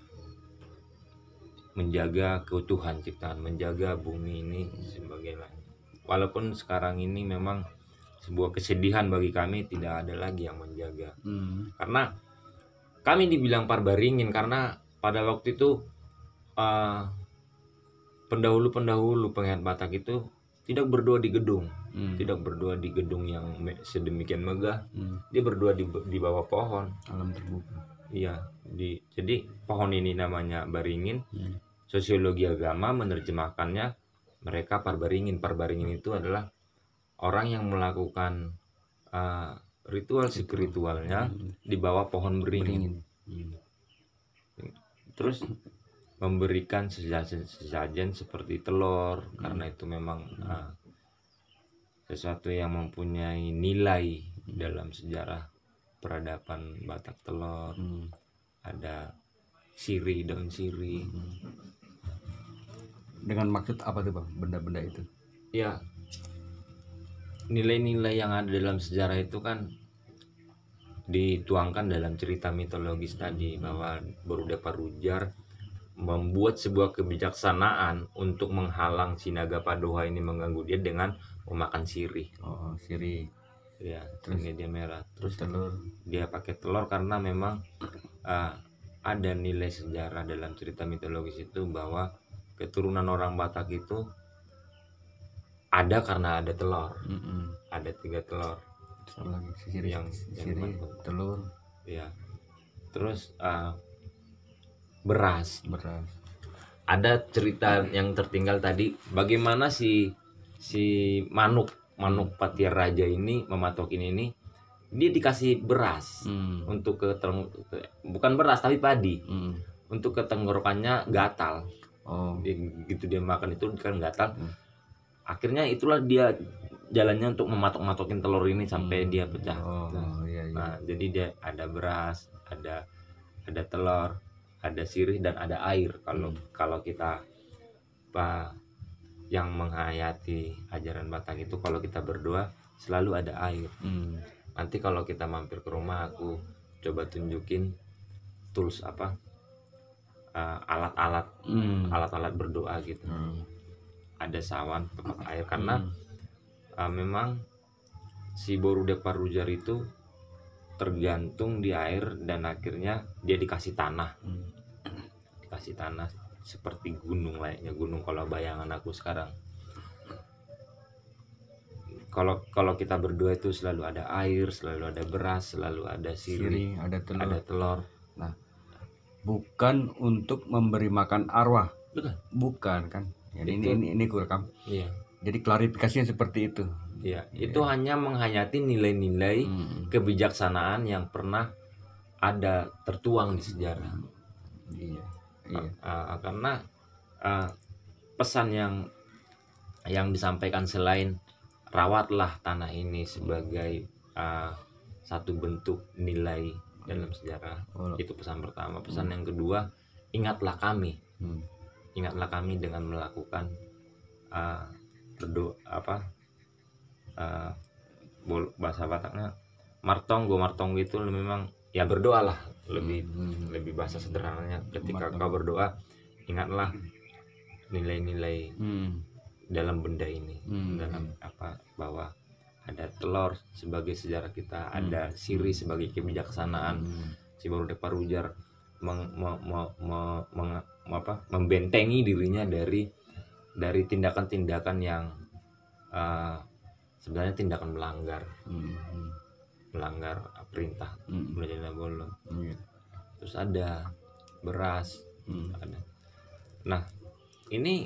menjaga keutuhan ciptaan, menjaga bumi ini sebagaimana. Walaupun sekarang ini memang sebuah kesedihan bagi kami, tidak ada lagi yang menjaga. Hmm. Karena kami dibilang parbaringin karena pada waktu itu uh, pendahulu-pendahulu penghayat Batak itu tidak berdoa di gedung, hmm. tidak berdoa di gedung yang sedemikian megah. Hmm. Dia berdoa di, di bawah pohon, alam terbuka. Iya, di jadi pohon ini namanya baringin. Hmm. Sosiologi agama menerjemahkannya mereka parbaringin. Parbaringin itu adalah orang yang melakukan uh, ritual spiritualnya hmm. di bawah pohon beringin. Hmm. Terus memberikan sesajen seperti telur, hmm. karena itu memang uh, sesuatu yang mempunyai nilai hmm. dalam sejarah peradaban Batak. Telur, hmm. ada sirih, daun sirih. Hmm. Dengan maksud apa tuh Bang, benda-benda itu? Ya, nilai-nilai yang ada dalam sejarah itu kan dituangkan dalam cerita mitologis tadi, bahwa Borude Parujar membuat sebuah kebijaksanaan untuk menghalang si naga paduha ini mengganggu dia dengan memakan sirih. Oh, sirih. Ya, terus dia merah. Terus telur. Dia pakai telur karena memang uh, ada nilai sejarah dalam cerita mitologis itu bahwa keturunan orang Batak itu ada karena ada telur. Mm-mm. Ada tiga telur. Lagi sirih, yang sirih, telur. Ya. Terus uh, beras. Beras. Ada cerita yang tertinggal tadi, bagaimana si si manuk manuk Patiar Raja ini mematokin ini, dia dikasih beras hmm. untuk ke, bukan beras tapi padi, hmm. untuk ke tenggorokannya gatal. Oh. Dia, gitu dia makan itu kan gatal. Hmm. Akhirnya itulah dia jalannya untuk mematok-matokin telur ini sampai hmm. dia pecah. Oh, nah, iya, iya. Nah, jadi dia ada beras, ada ada telur, ada sirih, dan ada air. Kalau hmm. kalau kita apa yang menghayati ajaran Batak itu, kalau kita berdoa selalu ada air. Hmm. Nanti kalau kita mampir ke rumah, aku coba tunjukin tools apa uh, alat-alat hmm. alat-alat berdoa gitu. Hmm. Ada sawan, tempat air, karena hmm. uh, memang si Borude Parujar itu tergantung di air dan akhirnya dia dikasih tanah, Hmm. dikasih tanah seperti gunung layaknya gunung kalau bayangan aku sekarang. Kalau kalau kita berdua itu selalu ada air, selalu ada beras, selalu ada Siri, sirih, ada telur. ada telur. Bukan untuk memberi makan arwah, Bukan. bukan kan? Jadi ini Itu- ini ini kurekam. Iya, Jadi klarifikasinya seperti itu. iya. Itu hanya menghayati nilai-nilai Hmm. kebijaksanaan yang pernah ada tertuang di sejarah. Iya, iya. Uh, karena uh, pesan yang yang disampaikan selain rawatlah tanah ini sebagai uh, satu bentuk nilai dalam sejarah, Oh. itu pesan pertama. Pesan yang kedua, ingatlah kami, Hmm. ingatlah kami dengan melakukan uh, berdoa apa uh, bol- bahasa Bataknya martonggo. Martonggo itu memang ya berdoalah, lebih Hmm. lebih bahasa sederhananya. Ketika Martonggo. kau berdoa, ingatlah nilai-nilai Hmm. dalam benda ini, Hmm. dalam apa, bahwa ada telur sebagai sejarah kita, Hmm. ada siri sebagai kebijaksanaan. Hmm. Si Borude Parujar meng, me- me- me- meng- apa, membentengi dirinya dari dari tindakan-tindakan yang uh, sebenarnya tindakan melanggar Hmm. melanggar perintah Hmm. Mulai Nabolon. Iya. Terus ada beras, Hmm. ada. Nah, ini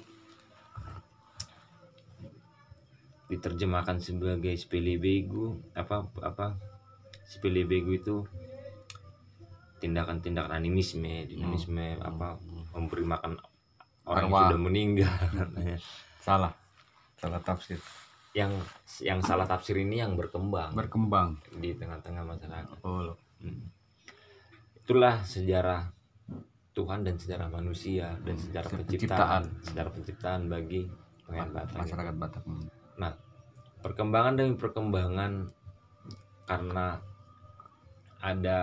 diterjemahkan sebagai sepele bego, apa apa sepele bego itu tindakan-tindakan animisme, dinamisme, apa memberi makan orang yang Arwah. sudah meninggal katanya. Salah, salah tafsir. yang yang salah tafsir ini yang berkembang Berkembang. di tengah-tengah masyarakat. Oh. Hmm. Itulah sejarah Tuhan dan sejarah manusia dan sejarah Sejarah penciptaan, penciptaan. sejarah penciptaan bagi Pengen Batak. Masyarakat Batak. Hmm. Nah, perkembangan demi perkembangan karena ada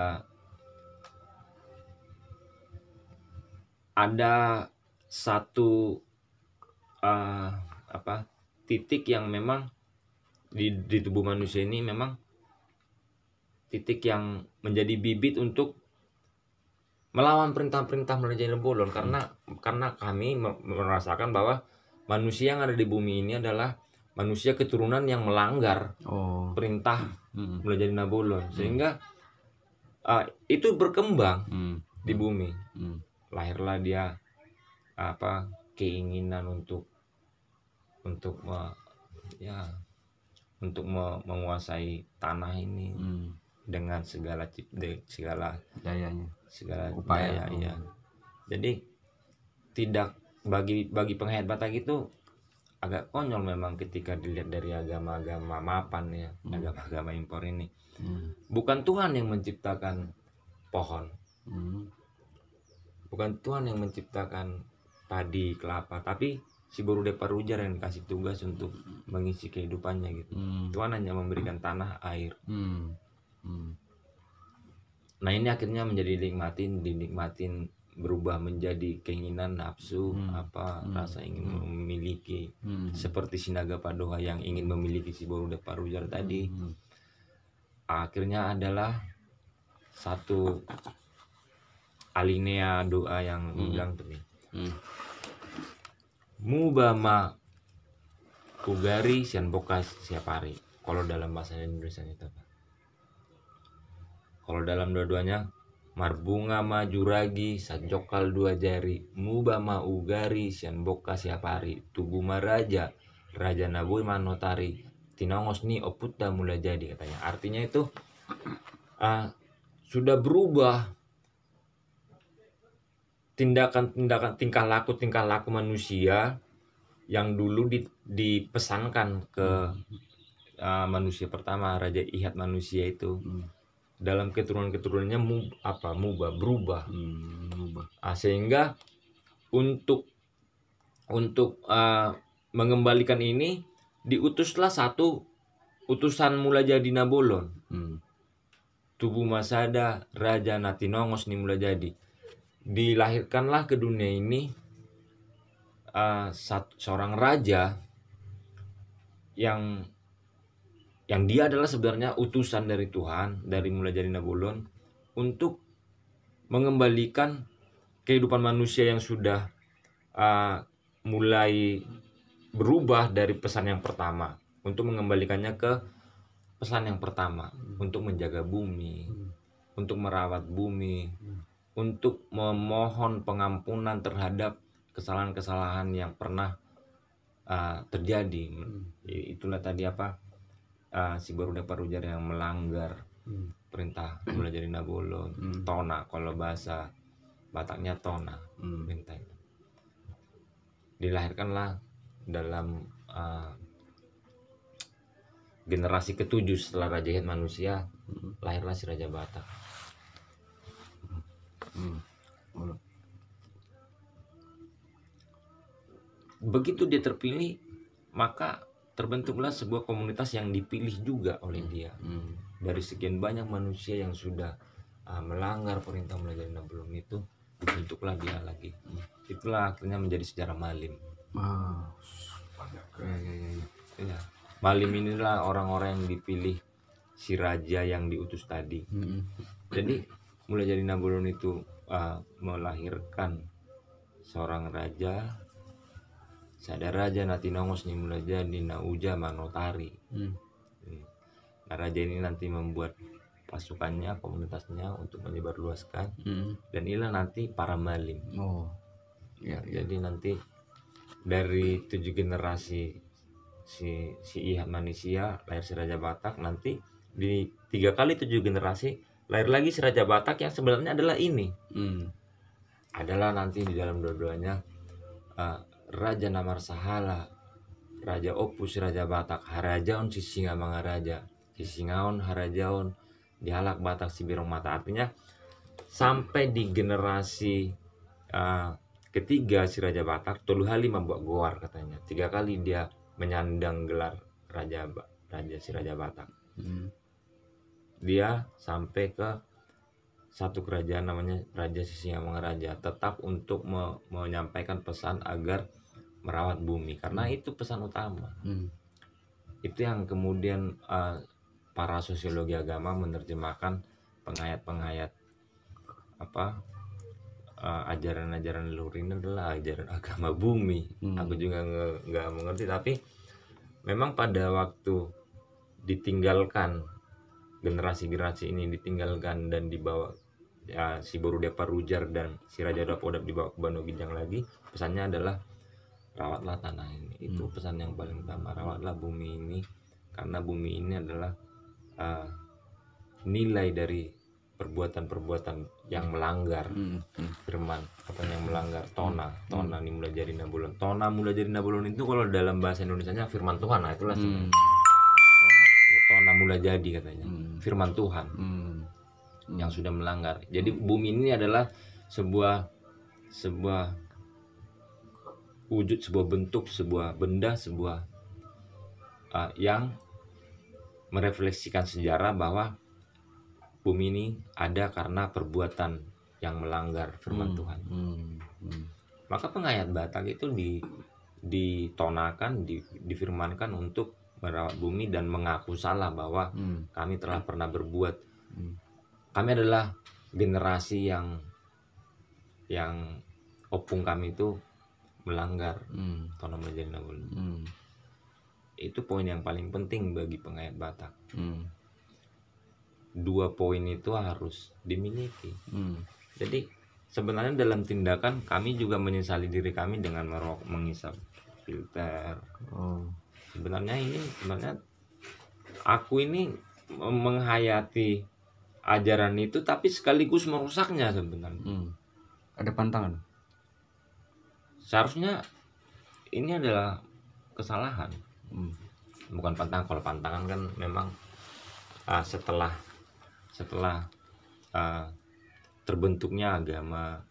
ada satu uh, apa titik yang memang di, di tubuh manusia ini memang titik yang menjadi bibit untuk melawan perintah-perintah Raja Nabolon, karena karena kami merasakan bahwa manusia yang ada di bumi ini adalah manusia keturunan yang melanggar Oh. perintah Hmm. Raja Nabolon, sehingga uh, itu berkembang Hmm. di bumi. Hmm. Lahirlah dia apa keinginan untuk untuk me, ya untuk me, menguasai tanah ini Hmm. dengan segala cip de, segala Dayanya. segala Upaya. daya, ya. Jadi tidak bagi bagi penghead Batak itu agak konyol memang ketika dilihat dari agama-agama mapan ya, Hmm. agama-agama impor ini. Hmm. Bukan Tuhan yang menciptakan pohon, Hmm. bukan Tuhan yang menciptakan padi, kelapa, tapi si Borude Parujar yang dikasih tugas untuk mengisi kehidupannya gitu. Hmm. Tuhan hanya memberikan tanah, air. Hmm. Hmm. Nah, ini akhirnya menjadi dinikmatin, dinikmatin berubah menjadi keinginan nafsu, Hmm. apa Hmm. rasa ingin memiliki, Hmm. seperti Sinaga Padoha yang ingin memiliki si Borude Parujar tadi. Hmm. Akhirnya adalah satu alinea doa yang Hmm. bilang tuh nih, Hmm. Mubama Ugari Sian Bokas Siapari. Kalau dalam bahasa Indonesia itu apa? Kalau dalam dua-duanya, Marbunga Majuragi Sajokal dua jari, Mubama Ugari Sian Bokas Siapari, Tugu Maraja Raja Nabui Manotari, Tinongos ni Oputta mulai jadi, katanya. Artinya itu uh, sudah berubah tindakan-tindakan tingkah laku tingkah laku manusia yang dulu di, dipesankan ke uh, manusia pertama, Raja Ihat manusia itu. Hmm. Dalam keturunan-keturunannya mu, apa mubah berubah. Hmm. Berubah. Nah, sehingga untuk untuk uh, mengembalikan ini diutuslah satu utusan Mula Jadi Nabolon. Hmm. Tubuh Masada Raja Natinongos ni Mula Jadi. Dilahirkanlah ke dunia ini uh, satu, seorang raja yang yang dia adalah sebenarnya utusan dari Tuhan dari mulai dari Nabulon untuk mengembalikan kehidupan manusia yang sudah uh, mulai berubah dari pesan yang pertama, untuk mengembalikannya ke pesan yang pertama, untuk menjaga bumi, untuk merawat bumi, untuk memohon pengampunan terhadap kesalahan-kesalahan yang pernah uh, terjadi. Itulah tadi apa uh, si Baruda Parujar yang melanggar perintah mulai dari Nabulon, tona kalau bahasa Bataknya tona, perintah itu. Dilahirkanlah dalam uh, generasi ketujuh setelah Raja Het manusia, lahirlah si Raja Batak. Begitu dia terpilih, maka terbentuklah sebuah komunitas yang dipilih juga oleh dia. Dari sekian banyak manusia yang sudah uh, melanggar perintah mulai dari Nabulon itu, dibentuklah dia lagi. Itulah akhirnya menjadi sejarah Malim. Ah, ya, ya, ya, ya. Ya. Malim inilah orang-orang yang dipilih si raja yang diutus tadi. Jadi mulai dari Nabulon itu uh, melahirkan seorang raja. Sada raja natinongos nih mulai jadi nauja manotari. Hmm. Nah, raja ini nanti membuat pasukannya, komunitasnya untuk menyebarluaskan. Hmm. Dan inilah nanti para malim. Oh, ya, ya. Jadi nanti dari tujuh generasi si si Ihat manusia lahir si Raja Batak, nanti di tiga kali tujuh generasi lahir lagi si Raja Batak yang sebenarnya adalah ini. Hmm. Adalah nanti di dalam dua-duanya uh, Raja Namar Sahala, Raja Opus, Raja Batak, Harajaon si Singa Mangaraja, si Singaon Harajaon dihalak Batak si Birong Mata. Artinya sampai di generasi uh, ketiga si Raja Batak, tolu hali membuat goar katanya. Tiga kali dia menyandang gelar Raja Raja si Raja Batak. Hmm. Dia sampai ke satu kerajaan namanya Raja Sisingamangaraja, tetap untuk me menyampaikan pesan agar merawat bumi, karena itu pesan utama. Hmm. Itu yang kemudian uh, para sosiologi agama menerjemahkan pengayat-pengayat apa uh, ajaran-ajaran leluhur ini adalah ajaran agama bumi. Hmm. Aku juga nggak mengerti, tapi memang pada waktu ditinggalkan generasi-generasi ini ditinggalkan dan dibawa ya, si Baruda Parujar dan si Raja Dapodap dibawa ke Bano Ginjang lagi, pesannya adalah rawatlah tanah ini. Itu pesan yang paling utama, rawatlah bumi ini, karena bumi ini adalah uh, nilai dari perbuatan-perbuatan yang melanggar firman, apa yang melanggar tona. Tona ini mulai jadi Nabulon. Tona mulai jadi Nabulon itu kalau dalam bahasa Indonesianya firman Tuhan. Nah itulah Hmm. Tona mulai jadi katanya firman Tuhan Hmm. yang sudah melanggar. Jadi bumi ini adalah sebuah sebuah wujud, sebuah bentuk, sebuah benda, sebuah uh, yang merefleksikan sejarah bahwa bumi ini ada karena perbuatan yang melanggar firman Hmm. Tuhan. Hmm. Hmm. Maka pengayat Batak itu di ditonakan, di, difirmankan untuk merawat bumi dan mengaku salah bahwa Hmm. kami telah pernah berbuat. Hmm. Kami adalah generasi yang yang opung kami itu melanggar Hmm. Tona menjadi Nabulon. Hmm. Itu poin yang paling penting bagi pengayat Batak. Hmm. Dua poin itu harus dimiliki. Hmm. Jadi sebenarnya dalam tindakan kami juga menyesali diri kami dengan merokok, menghisap filter. Oh. Sebenarnya ini sebenarnya aku ini menghayati ajaran itu tapi sekaligus merusaknya sebenarnya. Hmm. Ada pantangan. Seharusnya ini adalah kesalahan. Hmm. Bukan pantangan. Kalau pantangan kan memang uh, setelah setelah uh, terbentuknya agama,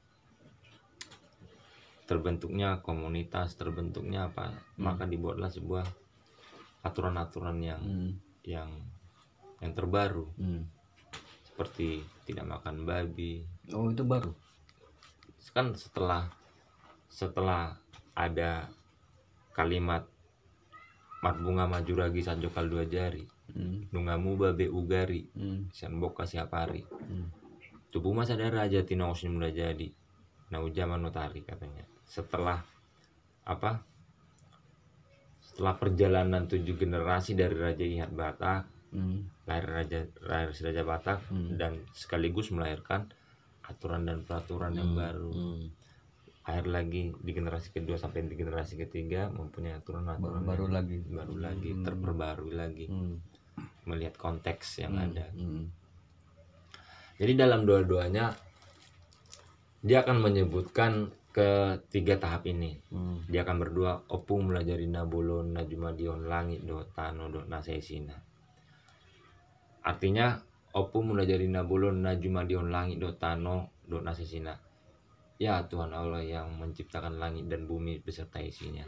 terbentuknya komunitas, terbentuknya apa, hmm. maka dibuatlah sebuah aturan-aturan yang Hmm. yang yang terbaru. Hmm. Seperti tidak makan babi. Oh, itu baru. Kan setelah setelah ada kalimat mat bunga maju ragi sanjokal dua jari, hmm, nungamu babe ugari, hmm, sian boka siap hari. hmm, Tubuh masa ada raja tinaos muda jadi. Nah ujaman notari katanya. Setelah apa? Setelah perjalanan tujuh generasi dari Raja Ihat Batak, hmm, lahir Raja lahir si Raja Batak Hmm. dan sekaligus melahirkan aturan dan peraturan yang hmm, baru. hmm. Lahir lagi di generasi kedua sampai di generasi ketiga mempunyai aturan-aturan Baru yang lagi. baru lagi, Hmm. terperbarui lagi, Hmm, melihat konteks yang hmm, ada. hmm, Jadi dalam dua-duanya dia akan menyebutkan ketiga tahap ini. hmm, Dia akan berdua opung melajari nabulon najumadion langit do tano do nasaisina. Artinya opung melajari nabulon najumadion langit do tano do nasaisina. Ya Tuhan Allah yang menciptakan langit dan bumi beserta isinya.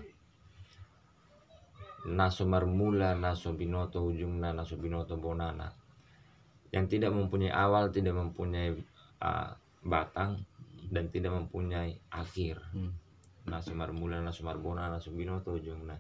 Naso marmula naso binoto ujungna naso binoto bonana. Yang tidak mempunyai awal, tidak mempunyai uh, batang, dan tidak mempunyai akhir. hmm, Naso marmula naso marbona naso binoto ujungna.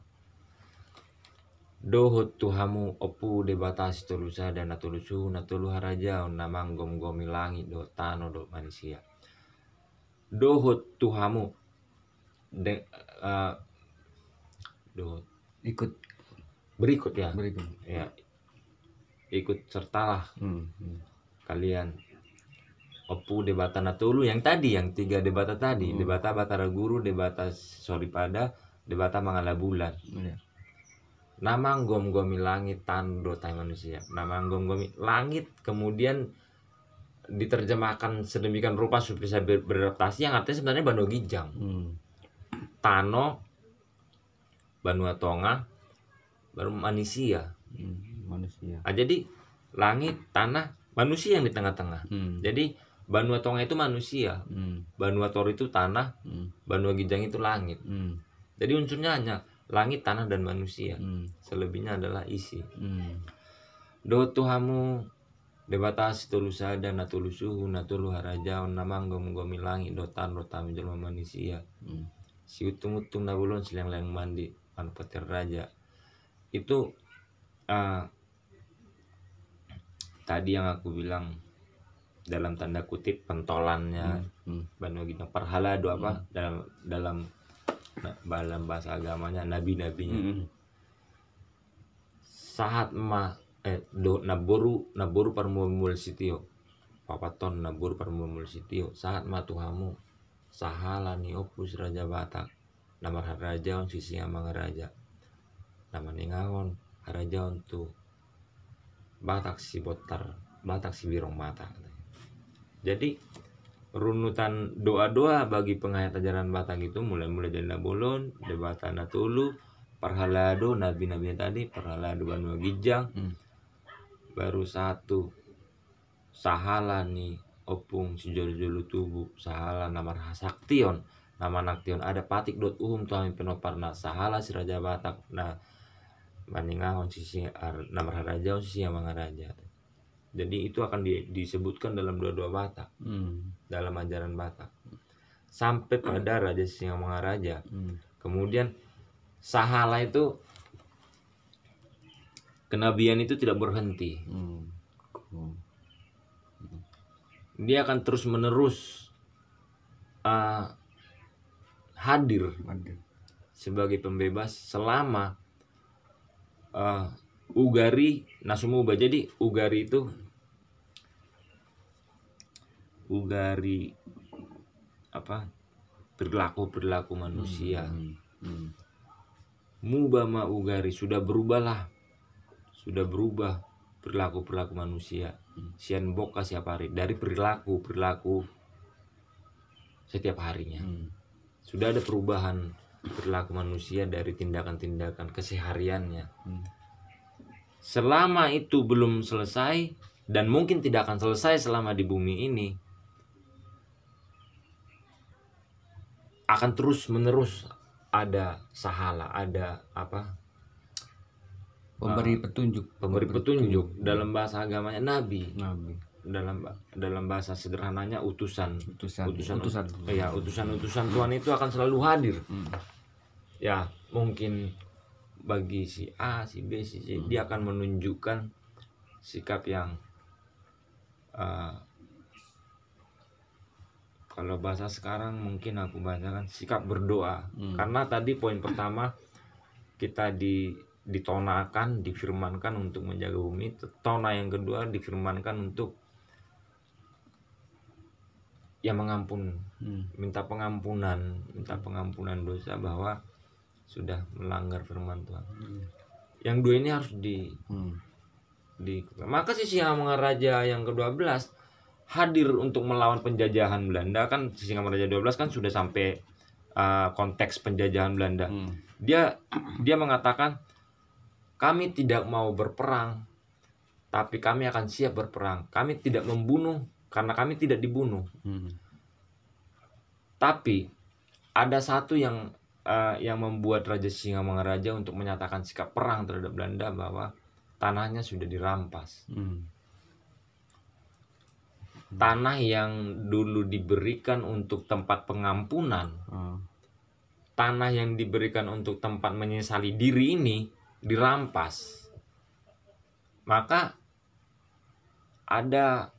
Dohot tuhamu opu debatasi tolusa dan natolusu natolu haraja namang gom gomi langit do tano do manusia. Dohot tuhamu de, uh, dohot ikut berikut ya, berikut. ya ikut sertalah Hmm, hmm, kalian opu debata natolu yang tadi, yang tiga debata tadi, Hmm. debata batara guru, debata soripada, debata mangala bulan. iya. Nama gom gomi langit tando tai manusia. Nama gom gomi langit kemudian diterjemahkan sedemikian rupa supaya bisa ber- beradaptasi, yang artinya sebenarnya Bano Gijang. Hmm, Tano, Banua Tonga, baru manusia. hmm, manusia. Ah, jadi langit, tanah, manusia yang di tengah-tengah. Hmm, Jadi Banua Tonga itu manusia, hmm, Banua Tor itu tanah, hmm, Banua Gijang itu langit. hmm, Jadi unsurnya hanya langit, tanah, dan manusia. hmm, Selebihnya adalah isi. hmm, Do tuhamu debatas tulusa dan natulusuhu natulu haraja namang gom gomi langit do tan do tam jelma manusia. hmm, Si utung-utung nabulon sileng-leng mandi panupatir raja. Itu uh, tadi yang aku bilang dalam tanda kutip pentolannya hmm, Banu Gijang perhala do apa dalam dalam nah, dalam bahasa agamanya nabi-nabinya. hmm, Saat ma eh do naboru naboru parmumul sitio papaton naboru parmumul sitio saat ma tuhamu sahala ni opus Raja Batak nama raja on sisi amang raja nama ningaon haraja tu Batak si botar Batak si birong mata. Jadi runutan doa-doa bagi penghayat ajaran Batak itu mulai-mulai dari Nabolon, Debata Natulu, Parhalado, nabi-nabi tadi, Parhalado Banua Gijang, hmm, baru satu Sahala nih opung si jolu-jolu tubuh, Sahala nama Saktion, nama Naktion ada patik dot uhum tuami penoparna Sahala si Raja Batak. Nah, maningahon sisi nama raja sisi yang raja. Jadi itu akan di, disebutkan dalam dua-dua Batak, hmm, dalam ajaran Batak, sampai pada Raja Singamangaraja. hmm, Kemudian Sahala itu kenabian itu tidak berhenti, hmm, hmm, dia akan terus menerus uh, hadir ada. sebagai pembebas selama uh, Ugari Nasumuba. Jadi Ugari itu Ugari apa perilaku perilaku manusia. Hmm, hmm, Mubama Ugari sudah berubahlah, sudah berubah perilaku perilaku manusia. Sian boka siap hari dari perilaku perilaku setiap harinya. hmm, Sudah ada perubahan perilaku manusia dari tindakan-tindakan kesehariannya. hmm, Selama itu belum selesai dan mungkin tidak akan selesai selama di bumi ini, akan terus menerus ada sahala, ada apa? pemberi Uh, petunjuk, Pemberi petunjuk dalam bahasa agamanya nabi, nabi, dalam dalam bahasa sederhananya utusan. utusan, Utusan, utusan, ya utusan-utusan Tuhan itu akan selalu hadir. Hmm, Ya mungkin bagi si A, si B, si C, dia akan menunjukkan sikap yang uh, kalau bahasa sekarang mungkin aku bacakan sikap berdoa. Hmm. Karena tadi poin pertama kita di ditonakan, difirmankan untuk menjaga bumi. Tona yang kedua difirmankan untuk ya mengampun, hmm. minta pengampunan, minta pengampunan dosa bahwa sudah melanggar firman Tuhan. Hmm. Yang dua ini harus di, hmm. di maka si Singamangaraja yang kedua belas hadir untuk melawan penjajahan Belanda. Kan Singamangaraja dua belas kan sudah sampai uh, konteks penjajahan Belanda. Hmm. Dia dia mengatakan kami tidak mau berperang, tapi kami akan siap berperang. Kami tidak membunuh karena kami tidak dibunuh. Hmm. Tapi ada satu yang uh, yang membuat Raja Singamangaraja untuk menyatakan sikap perang terhadap Belanda, bahwa tanahnya sudah dirampas. Hmm. Tanah yang dulu diberikan untuk tempat pengampunan, hmm. tanah yang diberikan untuk tempat menyesali diri ini dirampas. Maka ada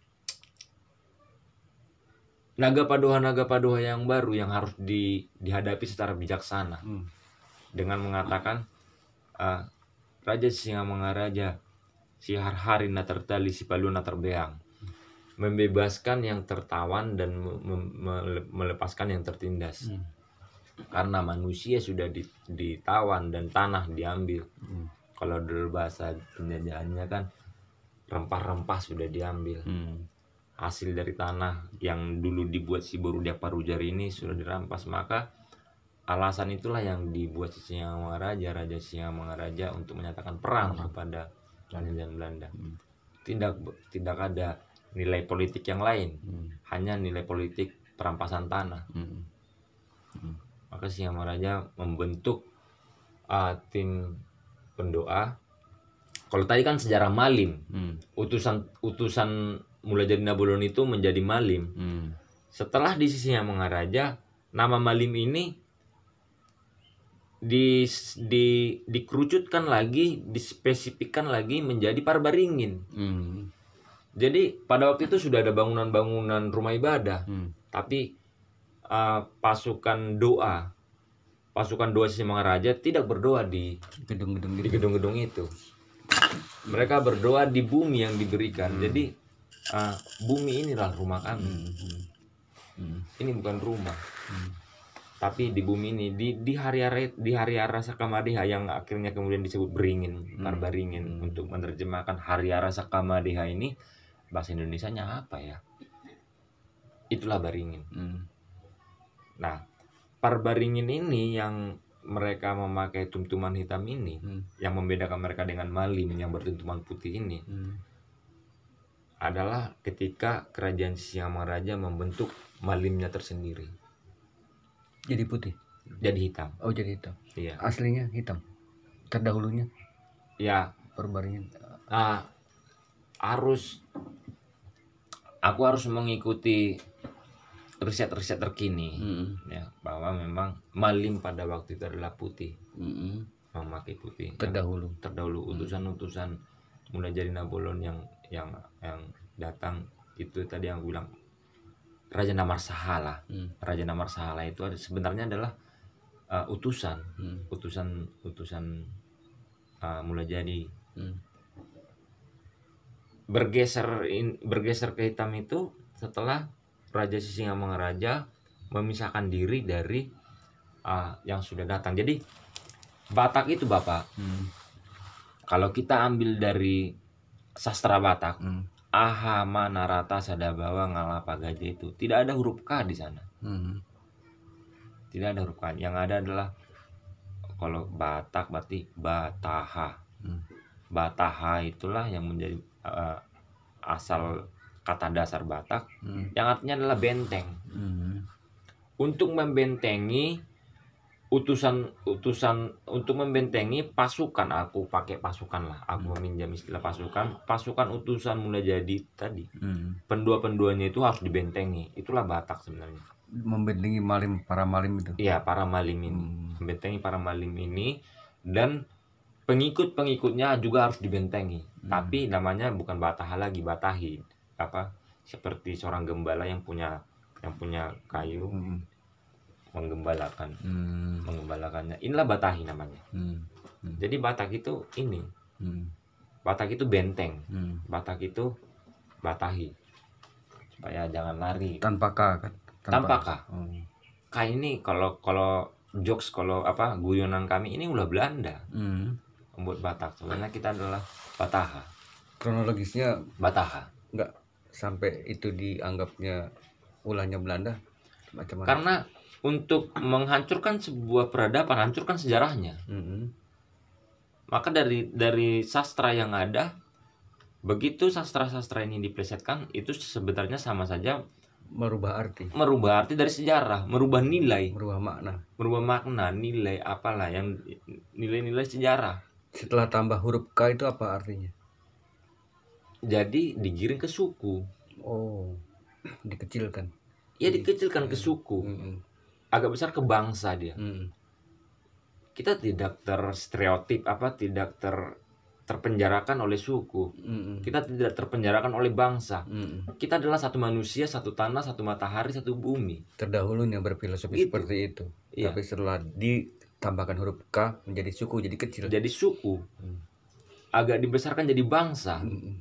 naga paduha-naga paduha yang baru yang harus di, dihadapi secara bijaksana. Hmm. Dengan mengatakan uh, Raja Singamangaraja si har-hari na tertali si paluna terbeang, membebaskan yang tertawan dan melepaskan yang tertindas. Hmm. Karena manusia sudah ditawan dan tanah diambil. Hmm. Kalau dulu bahasa penjajahannya kan rempah-rempah sudah diambil. Hmm. Hasil dari tanah yang dulu dibuat si Borudia Parujari ini sudah dirampas. Maka alasan itulah yang dibuat si Singamangaraja, Raja Singamangaraja, untuk menyatakan perang hmm. kepada penjajahan Belanda. Hmm. Tidak tidak ada nilai politik yang lain, hmm. hanya nilai politik perampasan tanah. Hmm. Hmm. Maka Singamangaraja membentuk uh, tim pendoa. Kalau tadi kan sejarah Malim, hmm. utusan utusan Mulajadi Nabolon itu menjadi Malim. Hmm. Setelah di Singamangaraja, nama Malim ini di, di dikerucutkan lagi, dispesifikkan lagi menjadi Parbaringin. Hmm. Jadi pada waktu itu sudah ada bangunan-bangunan rumah ibadah, hmm. tapi uh, pasukan doa, pasukan doa Singamangaraja tidak berdoa di gedung-gedung di gedung-gedung itu. Mereka berdoa di bumi yang diberikan. Hmm. Jadi uh, bumi inilah rumah kami. Hmm. Hmm. Ini bukan rumah, hmm. tapi di bumi ini di di hari-hari di hari-hari Sakamadeha yang akhirnya kemudian disebut beringin, hmm. Parbaringin, hmm. untuk menerjemahkan hari-hari Sakamadeha ini. Bahasa Indonesianya apa ya? Itulah Baringin. Hmm. Nah, Parbaringin ini yang mereka memakai tumtuman hitam ini, hmm. yang membedakan mereka dengan Malim yang bertuntuman putih ini, hmm. adalah ketika kerajaan Singamangaraja membentuk Malimnya tersendiri. Jadi putih? Jadi hitam. Oh, jadi hitam. Iya. Aslinya hitam. Terdahulunya? Ya. Parbaringin. Ah, harus aku harus mengikuti riset-riset terkini, mm-hmm. ya, bahwa memang Malim pada waktu itu adalah putih, mm-hmm. memakai putih. Terdahulu, yang, terdahulu utusan-utusan Mulajadi Nabolon yang yang yang datang itu tadi yang aku bilang Raja Namarsahala. Mm. Raja Namarsahala itu sebenarnya adalah uh, utusan, mm. utusan utusan uh, Mulajadi. Mm. Bergeser in, bergeser ke hitam itu setelah Raja Singamangaraja memisahkan diri dari uh, yang sudah datang. Jadi Batak itu Bapak, hmm. kalau kita ambil dari sastra Batak, hmm. Ahama Narata Sadabawa Ngalapa Gaja itu tidak ada huruf K di sana, hmm. tidak ada huruf K. Yang ada adalah kalau Batak berarti Bataha, hmm. Bataha itulah yang menjadi Uh, asal kata dasar Batak, hmm. yang artinya adalah benteng. Hmm. Untuk membentengi utusan utusan untuk membentengi pasukan, aku pakai pasukan lah, aku hmm. meminjam istilah pasukan, pasukan utusan Mulajadi tadi. Hmm. Pendua-penduanya itu harus dibentengi. Itulah Batak sebenarnya. Membentengi Malim, para Malim itu. Iya, para Malim ini. Hmm. Membentengi para Malim ini dan pengikut-pengikutnya juga harus dibentengi. Hmm. Tapi namanya bukan bataha lagi, batahi. Apa seperti seorang gembala yang punya yang punya kayu Hmm. menggembalakan, Hmm. menggembalakannya. Inilah batahi namanya. Hmm. Hmm. Jadi Batak itu ini, Hmm. Batak itu benteng, Hmm. Batak itu batahi. Supaya jangan lari. Tanpa K kan? Tanpa K. Oh. Kayak ini kalau kalau jokes kalau apa guyonan kami ini ulah Belanda Hmm. membuat Batak. Sebenarnya kita adalah Bataha. Kronologisnya Bataha. nggak sampai itu dianggapnya ulahnya Belanda macam mana? Karena untuk menghancurkan sebuah peradaban, hancurkan sejarahnya. Hmm. Maka dari dari sastra yang ada, begitu sastra-sastra ini diplesetkan, itu sebenarnya sama saja Merubah arti, merubah arti dari sejarah, merubah nilai, merubah makna. merubah makna, nilai apalah yang nilai-nilai sejarah. Setelah tambah huruf K itu apa artinya? Jadi digiring ke suku. Oh, dikecilkan. Ya dikecilkan ke suku. Hmm. Agak besar ke bangsa dia. Hmm. Kita tidak terstereotip apa tidak ter terpenjarakan oleh suku. Hmm. Kita tidak terpenjarakan oleh bangsa. Hmm. Kita adalah satu manusia, satu tanah, satu matahari, satu bumi. Terdahulunya berfilosofi Gitu. seperti itu. Iya. Tapi setelah ditambahkan huruf K menjadi suku jadi kecil. Jadi suku. Hmm. Agak dibesarkan jadi bangsa. Hmm.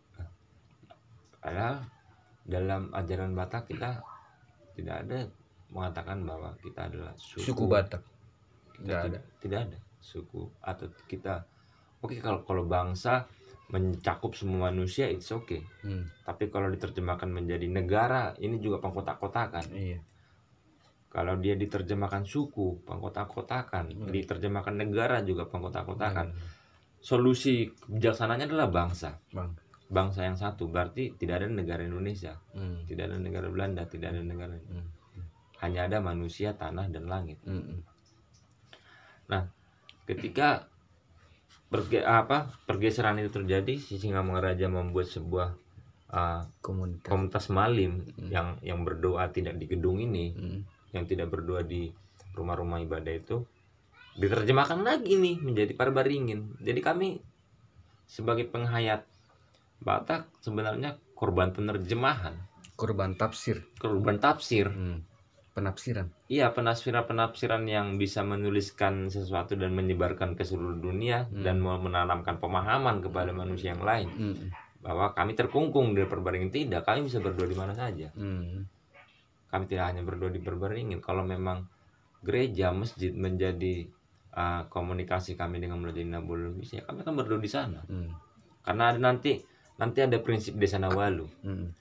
Padahal dalam ajaran Batak kita tidak ada mengatakan bahwa kita adalah suku. Suku Batak. Kita Tidak ada. tidak, tidak ada suku atau kita. Oke, kalau kalau bangsa mencakup semua manusia it's okay. Hmm. Tapi kalau diterjemahkan menjadi negara, ini juga pengkotak-kotakan. Iya. Kalau dia diterjemahkan suku, pengkotak-kotakan. Hmm. Diterjemahkan negara juga pengkotak-kotakan. Hmm. Solusi kebijaksanaannya adalah bangsa. Bang. Bangsa yang satu, berarti tidak ada negara Indonesia, Hmm. tidak ada negara Belanda, tidak ada negara. Hmm. Hanya ada manusia, tanah, dan langit. Hmm. Nah, ketika perge apa pergeseran itu terjadi, si Singamangaraja membuat sebuah uh, Komunitas. komunitas malim Hmm. yang yang berdoa tidak di gedung ini, Hmm. yang tidak berdoa di rumah-rumah ibadah itu, diterjemahkan lagi nih menjadi Parbaringin. Jadi kami sebagai penghayat Batak sebenarnya korban penerjemahan, Korban tafsir. korban tafsir. Hmm. Penafsiran. Iya, penafsiran-penafsiran yang bisa menuliskan sesuatu dan menyebarkan ke seluruh dunia Hmm. dan mau menanamkan pemahaman kepada manusia yang lain Hmm. bahwa kami terkungkung di Parbaringin. Tidak, kami bisa berdoa di mana saja. Hmm. Kami tidak hanya berdoa di Parbaringin. Kalau memang gereja, masjid menjadi uh, komunikasi kami dengan melalui Nabulus, ya kami akan berdoa di sana. Hmm. Karena ada nanti nanti ada prinsip desa Nawalu. Hmm.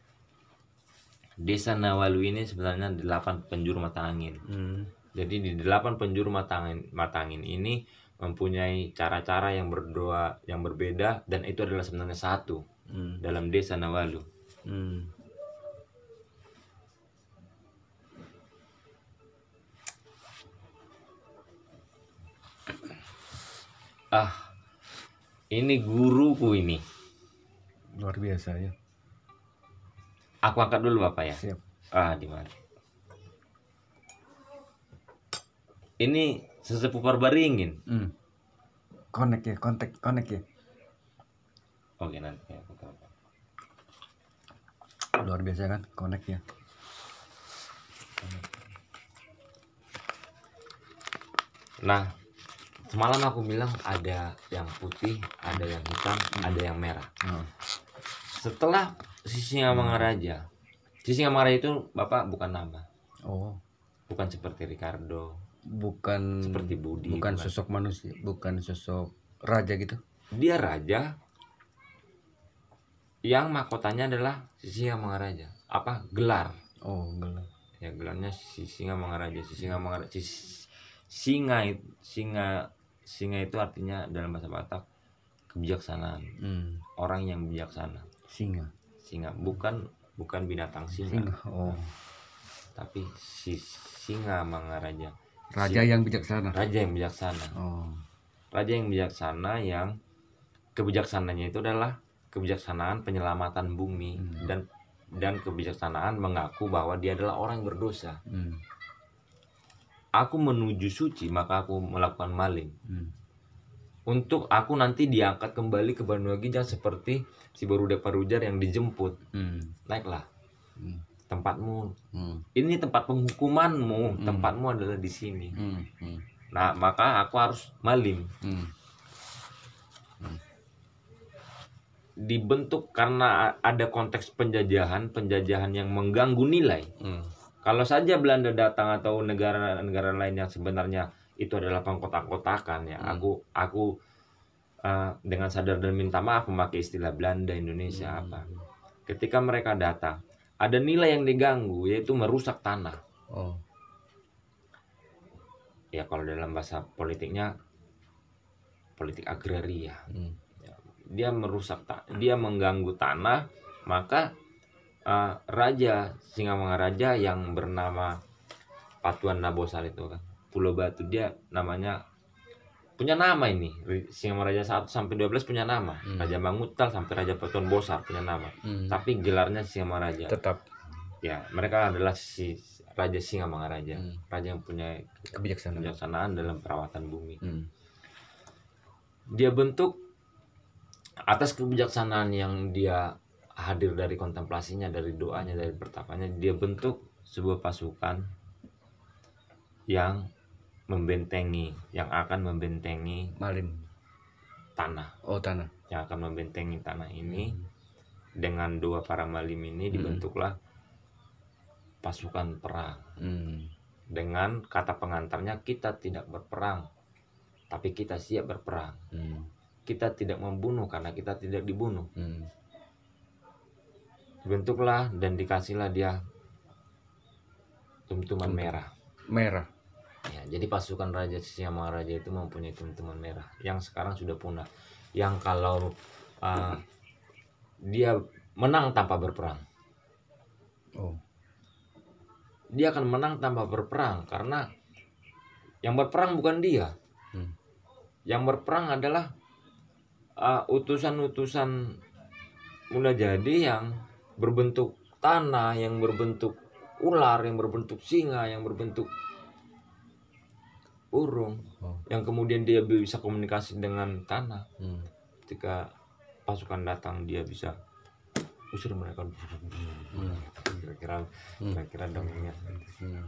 Desa Nawalu ini sebenarnya delapan penjuru mata angin. Hmm. Jadi di delapan penjuru mata angin, mata angin ini mempunyai cara-cara yang berdoa yang berbeda, dan itu adalah sebenarnya satu Hmm. dalam desa Nawalu. Hmm. Ah, ini guruku ini. Luar biasa ya. Aku angkat dulu Bapak ya. Siap. Ah, di mana? Ini sesepuh Parbaringin. Hmm. Connect ya, kontak, connect ya. Oke, nanti ya, aku tahu. Luar biasa kan, connect ya. Nah, semalam aku bilang ada yang putih, ada yang hitam, ada yang merah. Hmm. Setelah si Singamangaraja, si Singamangaraja itu Bapak bukan nama, Oh, bukan seperti Ricardo, bukan seperti Budi, bukan bukan. sosok manusia, bukan sosok raja gitu. Dia raja yang mahkotanya adalah si Singamangaraja. Apa gelar? Oh, gelar. Ya gelarnya si Singamangaraja. Si Singamangaraja, si singa it- singa singa itu artinya dalam bahasa Batak kebijaksanaan. Hmm. Orang yang bijaksana. Singa. Singa bukan bukan binatang singa, Singa. Oh, tapi si Singamangaraja. raja yang bijaksana. Raja yang bijaksana. Oh. Raja yang bijaksana yang kebijaksananya itu adalah kebijaksanaan penyelamatan bumi. Hmm. dan dan kebijaksanaan mengaku bahwa dia adalah orang yang berdosa. Hmm. Aku menuju suci, maka aku melakukan maling. Hmm. untuk aku nanti diangkat kembali ke Banu Ginjang seperti si Barudak Parujar yang dijemput. Hmm. Naiklah Hmm. tempatmu, Hmm. ini tempat penghukumanmu, Hmm. tempatmu adalah di sini. Hmm. Hmm. Nah maka aku harus malim. Hmm. Dibentuk karena ada konteks penjajahan, penjajahan yang mengganggu nilai. Hmm. Kalau saja Belanda datang atau negara-negara lain yang sebenarnya itu adalah pengkotak-kotakan ya, Hmm. aku aku uh, dengan sadar dan minta maaf memakai istilah Belanda Indonesia Hmm. apa. Ketika mereka datang, ada nilai yang diganggu yaitu merusak tanah. Oh. Ya kalau dalam bahasa politiknya politik agraria. Hmm. Dia merusak, dia mengganggu tanah, maka uh, Raja Singamangaraja yang bernama Patuan Nabosar itu kan, Pulau Batu, dia namanya punya nama ini. Singamangaraja satu sampai dua belas punya nama. Hmm. Raja Mangutal sampai Raja Patuan Bosar punya nama. Hmm. Tapi gelarnya Singamangaraja. Tetap. Ya, mereka adalah si Raja Singamangaraja, Hmm. raja yang punya Kebijaksanaan. kebijaksanaan dalam perawatan bumi. Hmm. Dia bentuk atas kebijaksanaan yang dia hadir dari kontemplasinya, dari doanya, dari pertapanya, dia bentuk sebuah pasukan yang membentengi, yang akan membentengi Malim. tanah, Oh, tanah. yang akan membentengi tanah ini. Hmm. Dengan doa para malim ini Hmm. dibentuklah pasukan perang. Hmm. Dengan kata pengantarnya, kita tidak berperang, tapi kita siap berperang. Hmm. Kita tidak membunuh karena kita tidak dibunuh. Hmm. Dibentuklah dan dikasihlah dia tumtuman merah. Merah. Ya, jadi pasukan Raja Singamangaraja itu mempunyai tumtuman merah yang sekarang sudah punah. Yang kalau uh, dia menang tanpa berperang, Oh. dia akan menang tanpa berperang karena yang berperang bukan dia. Hmm. Yang berperang adalah uh, utusan-utusan mula jadi yang berbentuk tanah, yang berbentuk ular, yang berbentuk singa, yang berbentuk burung, Oh. yang kemudian dia bisa komunikasi dengan tanah. Hmm. Ketika pasukan datang, dia bisa usir mereka. Hmm. Kira-kira, Hmm. kira-kira dongengnya. Hmm.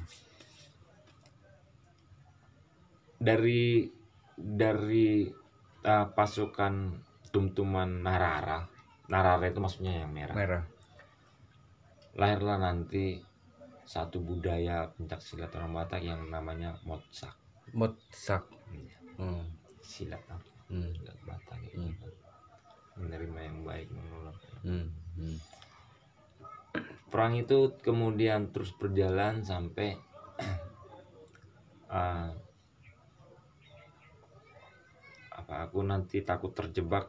Dari dari uh, pasukan tumtuman Narara, Narara itu maksudnya yang merah. Merah. Lahirlah nanti satu budaya pencaksilat orang Batak yang namanya Motsak. Motsak. Hmm. Silat apa? Hmm. Silat Batak gitu. Hmm. Menerima yang baik, menolak. Hmm. Hmm. Perang itu kemudian terus berjalan sampai uh, apa aku nanti takut terjebak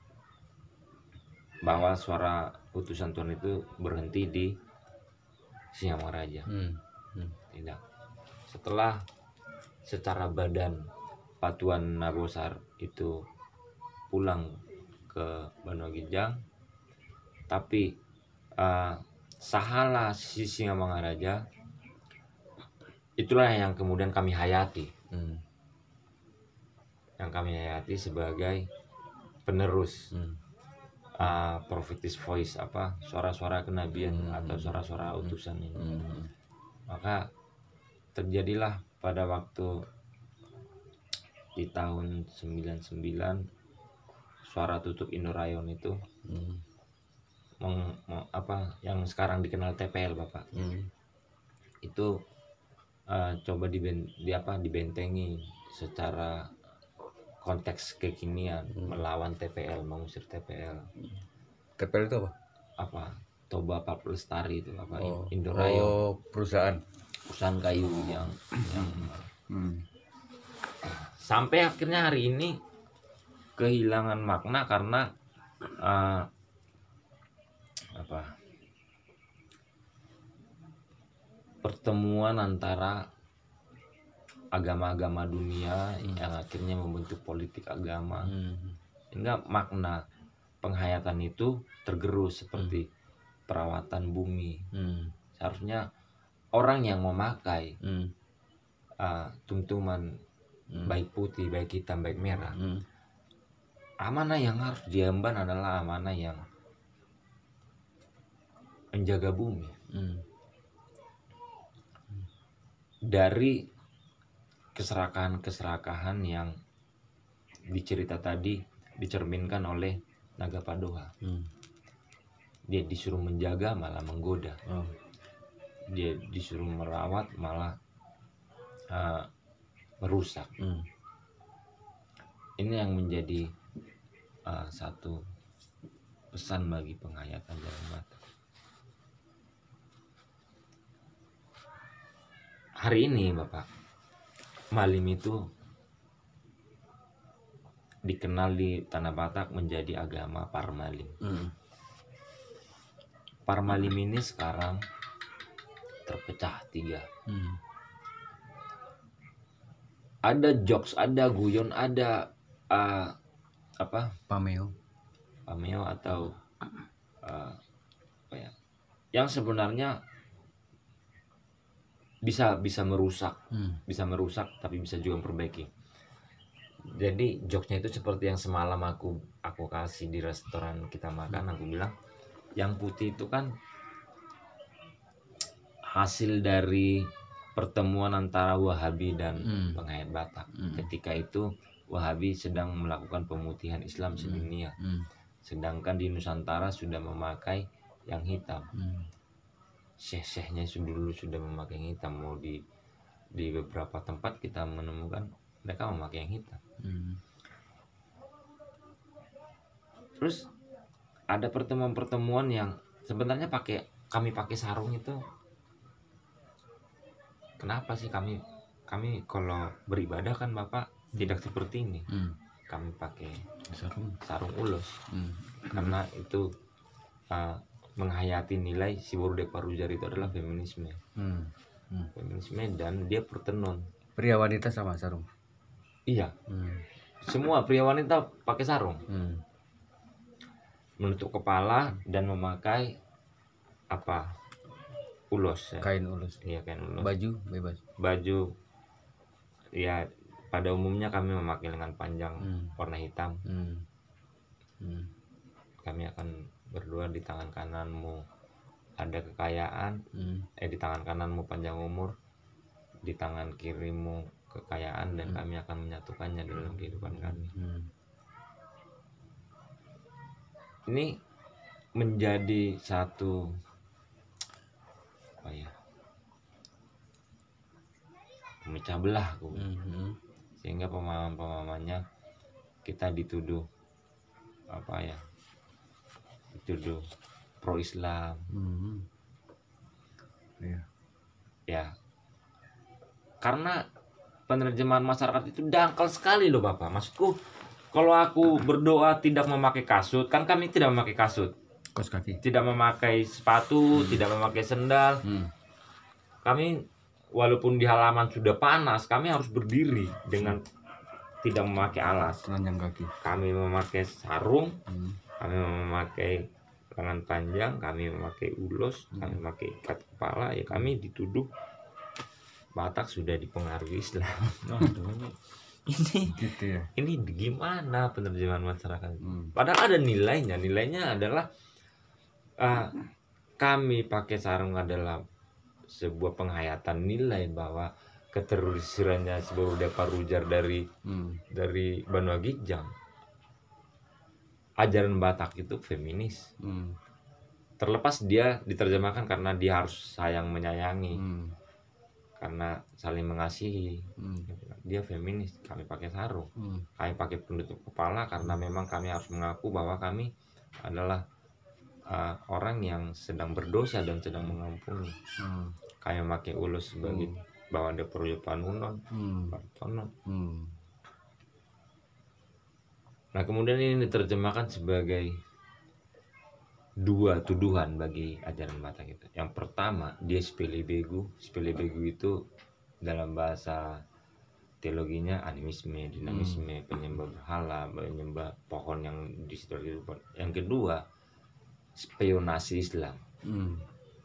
bahwa suara putusan Tuhan itu berhenti di Singamangaraja. Hmm. Hmm. Tidak. Setelah secara badan Patuan Nabosar itu pulang ke Banu Ginjang, tapi uh, sahala si Singamangaraja itulah yang kemudian kami hayati. Hmm. Yang kami hayati sebagai penerus Hmm. uh, prophetic voice, apa suara-suara kenabian Hmm. atau suara-suara utusan ini. Hmm. Maka terjadilah pada waktu di tahun sembilan puluh sembilan suara tutup Indorayon itu Hmm. meng, meng- apa yang sekarang dikenal T P L Bapak. Hmm. Itu uh, coba diben, di apa dibentengi secara konteks kekinian, Hmm. melawan T P L, mengusir T P L. T P L itu apa? Apa Toba Pulp Lestari itu apa Oh. Indorayon, Oh, perusahaan. perusahaan kayu yang yang Hmm. sampai akhirnya hari ini kehilangan makna karena uh, apa pertemuan antara agama-agama dunia Hmm. yang akhirnya membentuk politik agama, Hmm. sehingga makna penghayatan itu tergerus seperti perawatan bumi. Hmm. Seharusnya orang yang memakai Hmm. uh, tumtuman Hmm. baik putih, baik hitam, baik merah, Hmm. amanah yang harus diemban adalah amanah yang menjaga bumi. Hmm. Dari keserakahan-keserakahan yang dicerita tadi dicerminkan oleh Naga Padoha. Hmm. Dia disuruh menjaga malah menggoda. Oh. Dia disuruh merawat malah uh, merusak. Hmm. Ini yang menjadi uh, satu pesan bagi penghayat Ajaran Batak. Hari ini Bapak, Malim itu dikenal di Tanah Batak menjadi agama Parmalim. Hmm. Parmalim ini sekarang terpecah tiga. Hmm. Ada jokes, ada guyon, ada uh, apa? Pameo. Pameo atau uh, apa ya? Yang sebenarnya bisa bisa merusak, Hmm. bisa merusak, tapi bisa juga memperbaiki. Jadi jokesnya itu seperti yang semalam aku aku kasih di restoran kita makan. Aku bilang, yang putih itu kan hasil dari pertemuan antara Wahabi dan Hmm. penghayat Batak. Hmm. Ketika itu Wahabi sedang melakukan pemutihan Islam sedunia, Hmm. sedangkan di Nusantara sudah memakai yang hitam. Hmm. Syekh-syekhnya dulu sudah memakai yang hitam. Mau di di beberapa tempat kita menemukan mereka memakai yang hitam. Hmm. Terus ada pertemuan-pertemuan yang sebenarnya pakai kami pakai sarung itu. Kenapa sih kami kami kalau beribadah kan Bapak tidak seperti ini. Hmm. Kami pakai Sarung. sarung ulos Hmm. karena itu uh, menghayati nilai si Borde Parujar itu adalah feminisme. Hmm. Hmm. Feminisme dan dia pertenun. Pria wanita sama sarung. Iya, Hmm. semua pria wanita pakai sarung, Hmm. menutup kepala dan memakai apa? Ulos ya. Kain ulus. Iya, kain ulos. Baju bebas. Baju ya pada umumnya kami memakai lengan panjang Hmm. warna hitam. Hmm. Hmm. Kami akan berdoa di tangan kananmu ada kekayaan, Hmm. eh di tangan kananmu panjang umur, di tangan kirimu kekayaan, dan Hmm. kami akan menyatukannya dalam kehidupan kami. Hmm. Ini menjadi satu apa ya, memecah belah aku. Hmm. Sehingga pemahaman-pemahamannya kita dituduh apa ya, dituduh pro Islam. Hmm. Iya. Ya, karena penerjemahan masyarakat itu dangkal sekali loh Bapak. Maksudku, kalau aku berdoa tidak memakai kasut, kan kami tidak memakai kasut, Kos kaki. tidak memakai sepatu, tidak memakai sendal. Hmm. Kami walaupun di halaman sudah panas, kami harus berdiri dengan tidak memakai alas. Telanjang kaki. Kami memakai sarung, Hmm. kami memakai lengan panjang, kami memakai ulos, Hmm. kami memakai ikat kepala. Ya kami dituduh Batak sudah dipengaruhi Islam. Aduh, ini ini Gitu ya. ini gimana penerjemahan masyarakat? Hmm. Padahal ada nilainya. Nilainya adalah uh, kami pakai sarung adalah sebuah penghayatan nilai bahwa ketersirannya sebuah Borde Parujar dari Hmm. dari Banu Agijang. Ajaran Batak itu feminis. Hmm. Terlepas dia diterjemahkan karena dia harus sayang menyayangi, Hmm. karena saling mengasihi. Hmm. Dia feminis. Kami pakai sarung, Hmm. kami pakai penutup kepala karena memang kami harus mengaku bahwa kami adalah uh, orang yang sedang berdosa dan sedang mengampuni. Hmm. Kami memakai ulus sebagai bahwa ada perlu panunon, Hmm. partonon. Hmm. Nah kemudian ini diterjemahkan sebagai dua tuduhan bagi ajaran Batak itu. Yang pertama, dia sepele begu. Sepele begu itu dalam bahasa teologinya animisme, dinamisme, penyembah berhala, penyembah pohon yang di situ. Yang kedua, spionasi Islam. Hmm.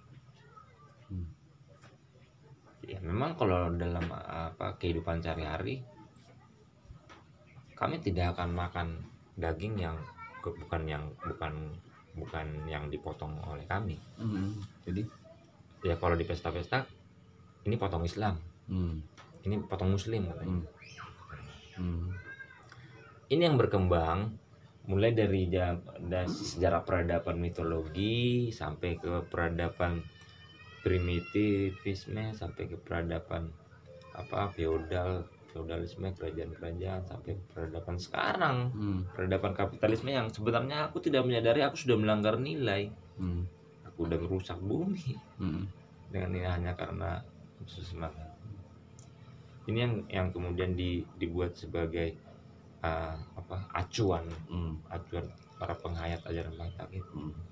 Ya memang kalau dalam apa kehidupan sehari-hari kami tidak akan makan daging yang ke- bukan yang bukan bukan yang dipotong oleh kami. Hmm. Jadi Ya kalau di pesta-pesta ini potong Islam, hmm. ini potong Muslim katanya. Hmm. Hmm. Ini yang berkembang mulai dari, jam, dari sejarah peradaban mitologi sampai ke peradaban primitivisme, sampai ke peradaban apa feodal feodalisme, kerajaan-kerajaan, sampai peradaban sekarang, Hmm. peradaban kapitalisme yang sebenarnya aku tidak menyadari aku sudah melanggar nilai. Hmm. Aku udah merusak bumi Hmm. dengan ini hanya karena nafsu semata. Ini yang yang kemudian di, dibuat sebagai uh, apa acuan Hmm. acuan para penghayat ajaran Batak itu. Hmm.